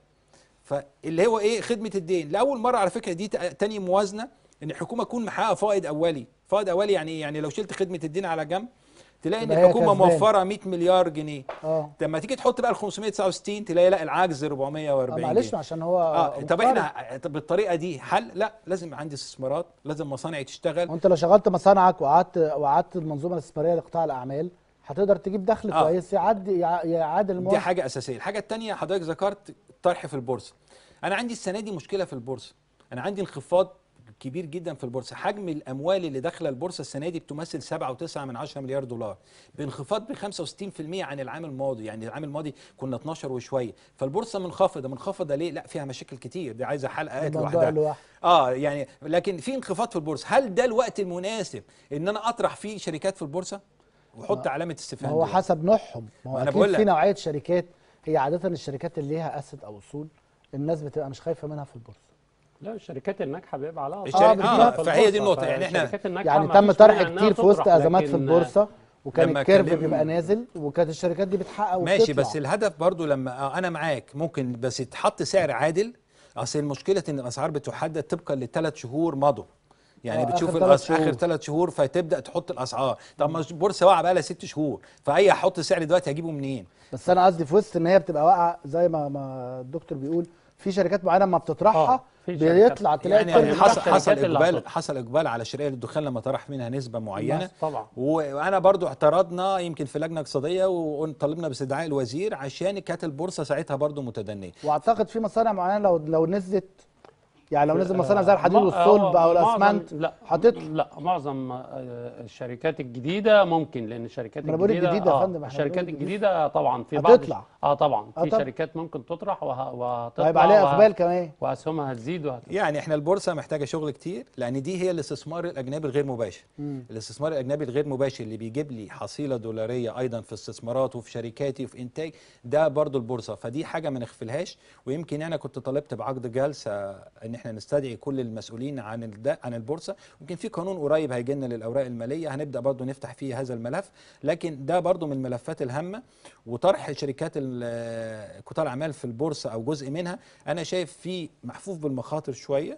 S2: فاللي هو ايه؟ خدمه الدين. لاول مره على فكره دي تاني موازنه ان الحكومه تكون محققه فائض اولي. فائض اولي يعني ايه؟ يعني لو شلت خدمه الدين على جنب تلاقي ان الحكومه موفره 100 مليار جنيه. لما تيجي تحط بقى ال 569 تلاقي لا العجز 440
S1: معلش عشان هو
S2: طب احنا بالطريقه دي حل؟ لا، لازم عندي استثمارات، لازم مصانع تشتغل.
S1: وانت لو شغلت مصانعك وقعدت المنظومه الاستثماريه لقطاع الاعمال هتقدر تجيب دخل كويس يعادل الموازنه.
S2: دي حاجه اساسيه. الحاجه الثانيه حضرتك ذكرت الطرح في البورصه. انا عندي السنه دي مشكله في البورصه، انا عندي انخفاض كبير جدا في البورصه. حجم الاموال اللي داخله البورصه السنه دي بتمثل 7.9 مليار دولار، بانخفاض ب 65% عن العام الماضي. يعني العام الماضي كنا 12 وشويه، فالبورصه منخفضه ليه؟ لا فيها مشاكل كتير، دي عايزه حلقات لوحدها. يعني لكن في انخفاض في البورصه. هل ده الوقت المناسب ان انا اطرح فيه شركات في البورصه وحط علامه استفهام؟
S1: هو حسب نوعهم. ما هو اكيد في نوعيه شركات، هي عاده الشركات اللي ليها اسد او اصول الناس بتبقى مش خايفه منها في البورصه.
S3: لا الشركات الناجحه بيبقى عليها
S2: فهي دي النقطه. يعني احنا
S1: يعني تم طرح كتير في وسط ازمات في البورصه وكان الكيرف بيبقى نازل وكانت الشركات دي بتحقق
S2: ماشي. بس الهدف برضو لما انا معاك ممكن بس يتحط سعر عادل. اصل المشكله ان الاسعار بتحدد طبقا ل3 شهور مضوا، يعني
S1: آخر
S2: بتشوف
S1: 3 شهور.
S2: اخر 3 شهور فتبدا تحط الاسعار. طب ما البورصه واقعه بقى لها 6 شهور، فاي هحط سعر دلوقتي هجيبه منين؟
S1: بس انا قصدي في وسط ان هي بتبقى واقعه زي ما الدكتور بيقول، في شركات معينه لما بتطرحها
S3: في شركات.
S1: بيطلع تلاقي
S2: يعني
S1: كل
S3: حصل-
S1: الشركات
S3: الشركات اللي هتطلع.
S2: حصل اقبال على شرائح الدخان لما طرح منها نسبه معينه.
S3: بس طبعا.
S2: وانا برضو اعترضنا يمكن في لجنه اقتصاديه وطلبنا باستدعاء الوزير عشان كانت البورصه ساعتها برضو متدنيه.
S1: واعتقد في مصانع معينه لو نزلت، يعني لو نزل مصانع زي الحديد والصلب او الاسمنت هتطلع.
S3: لا معظم الشركات الجديده ممكن، لان الشركات
S1: ما انا بقول
S3: الجديده
S1: الجديده يا فندم، احنا
S3: الشركات
S1: بنقول
S3: الجديده طبعا في بعض
S1: هتطلع.
S3: طبعا في
S1: طبعا.
S3: شركات ممكن تطرح وهتطلع
S1: هيبقى عليها اقبال كمان.
S3: واسهمها هتزيد وهتطلع.
S2: يعني احنا البورصه محتاجه شغل كتير، لان دي هي الاستثمار الاجنبي الغير مباشر. الاستثمار الاجنبي الغير مباشر اللي بيجيب لي حصيله دولاريه ايضا في استثمارات وفي شركاتي وفي انتاج، ده برضو البورصه. فدي حاجه ما نغفلهاش. ويمكن انا كنت طالبت بعقد جلسه ان احنا نستدعي كل المسؤولين عن البورصه. ممكن في قانون قريب هيجي لنا للاوراق الماليه، هنبدا برضو نفتح فيه هذا الملف. لكن ده برضو من الملفات الهامه. وطرح شركات قطاع الاعمال في البورصه او جزء منها انا شايف فيه محفوف بالمخاطر شويه.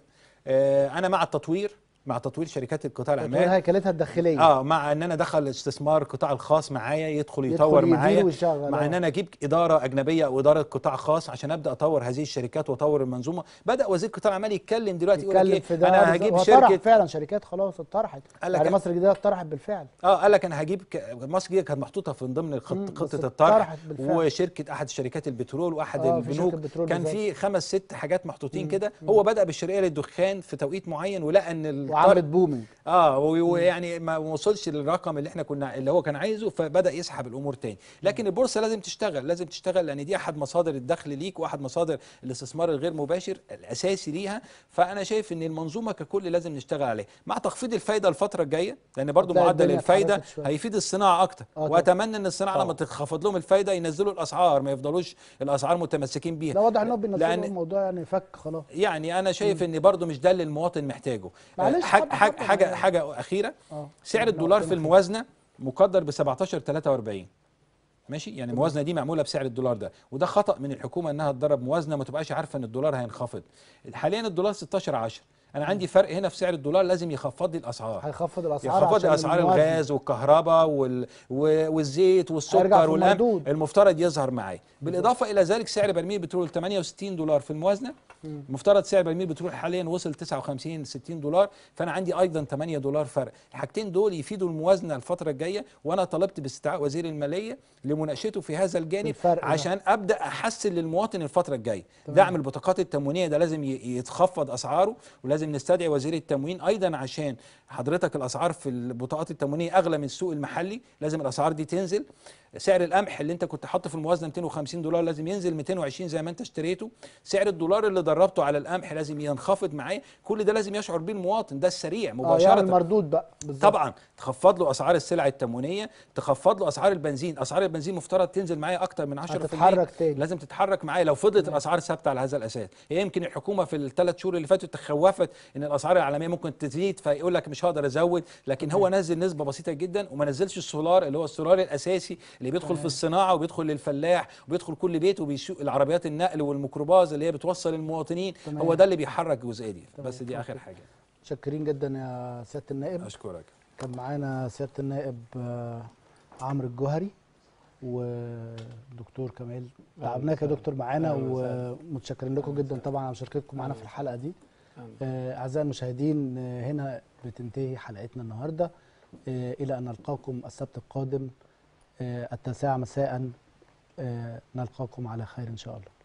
S2: انا مع التطوير، مع تطوير شركات القطاع الاعمال،
S1: هيكلتها الداخليه.
S2: مع ان انا ادخل استثمار القطاع الخاص معايا يدخل يطور معايا، مع ان انا اجيب اداره اجنبيه او اداره قطاع خاص عشان ابدا اطور هذه الشركات واطور المنظومه. بدا وزير القطاع الاعمال يتكلم دلوقتي يقول لك ايه، انا هجيب شركه
S1: فعلا شركات خلاص اتطرحت، يعني مصر الجديده اتطرحت بالفعل.
S2: قال لك انا هجيب مصر الجديده كانت محطوطه في ضمن خطه الطرح، وشركه احد شركات البترول واحد البنوك كان في 5 6 حاجات محطوطين كده. هو بدا بالشرقيه للدخان في توقيت معين ولقى ان
S1: وعملت بومينج
S2: ويعني ما وصلش للرقم اللي احنا اللي هو كان عايزه، فبدا يسحب الامور تاني. لكن البورصه لازم تشتغل لان دي احد مصادر الدخل ليك واحد مصادر الاستثمار الغير مباشر الاساسي ليها. فانا شايف ان المنظومه ككل لازم نشتغل عليها مع تخفيض الفايده الفتره الجايه، لان برضو معدل الفايده هيفيد الصناعه اكتر. واتمنى ان الصناعه لما تتخفض لهم الفايده ينزلوا الاسعار، ما يفضلوش الاسعار متمسكين بيها.
S1: لا واضح انهم بينزلوا الموضوع يعني فك خلاص.
S2: يعني انا شايف ان برضو مش ده اللي المواطن محتاجه. حاجه اخيره، سعر الدولار في الموازنه مقدر ب 17.43 ماشي. يعني الموازنه دي معموله بسعر الدولار ده، وده خطا من الحكومه انها تدرب موازنه ما تبقاش عارفه ان الدولار هينخفض. حاليا الدولار 16.10، انا عندي فرق هنا في سعر الدولار، لازم يخفض لي الاسعار،
S1: هيخفض
S2: لي اسعار الغاز والكهرباء والزيت والسكر والقمح المفترض يظهر معايا. بالاضافه الى ذلك سعر برميل البترول 68 دولار في الموازنه، المفترض سعر برميل البترول حاليا وصل 59 60 دولار، فانا عندي ايضا 8 دولار فرق. الحاجتين دول يفيدوا الموازنه الفتره الجايه، وانا طلبت باستدعاء وزير الماليه لمناقشته في هذا الجانب عشان ابدا احسن للمواطن الفتره الجايه. دعم البطاقات التموينيه ده لازم يتخفض اسعاره، ولازم نستدعي وزير التموين ايضا عشان حضرتك الاسعار في البطاقات التموينيه اغلى من السوق المحلي، لازم الاسعار دي تنزل. سعر القمح اللي انت كنت حاطه في الموازنه 250 دولار لازم ينزل 220 زي ما انت اشتريته. سعر الدولار اللي دربته على القمح لازم ينخفض معايا. كل ده لازم يشعر بيه المواطن، ده السريع مباشره.
S1: يعني المردود بقى بالظبط.
S2: طبعا تخفض له اسعار السلع التموينيه، تخفض له اسعار البنزين. اسعار البنزين مفترض تنزل معايا اكتر من 10%،
S1: هتتحرك تاني.
S2: لازم تتحرك معايا لو فضلت الاسعار ثابته على هذا الاساس. هي يمكن الحكومه في ال3 شهور اللي فاتوا تخوفت ان الاسعار العالميه ممكن تزيد، فيقول لك مش هقدر ازود، لكن هو نزل نسبه بسيطه جدا، وما نزلش السولار اللي هو السولار الاساسي اللي بيدخل في الصناعه وبيدخل للفلاح وبيدخل كل بيت وبيسوق العربيات النقل والميكروباص اللي هي بتوصل المواطنين. هو ده اللي بيحرك الجزئيه دي. بس دي اخر حاجه.
S1: متشكرين جدا يا سياده النائب.
S2: اشكرك.
S1: كان معانا سياده النائب عمرو الجوهري ودكتور كمال. تعبناك يا دكتور معانا، ومتشكرين لكم جدا طبعا على مشاركتكم معانا في الحلقه دي. اعزائي المشاهدين، هنا بتنتهي حلقتنا النهارده. الى ان نلقاكم السبت القادم 9 مساء. نلقاكم على خير ان شاء الله.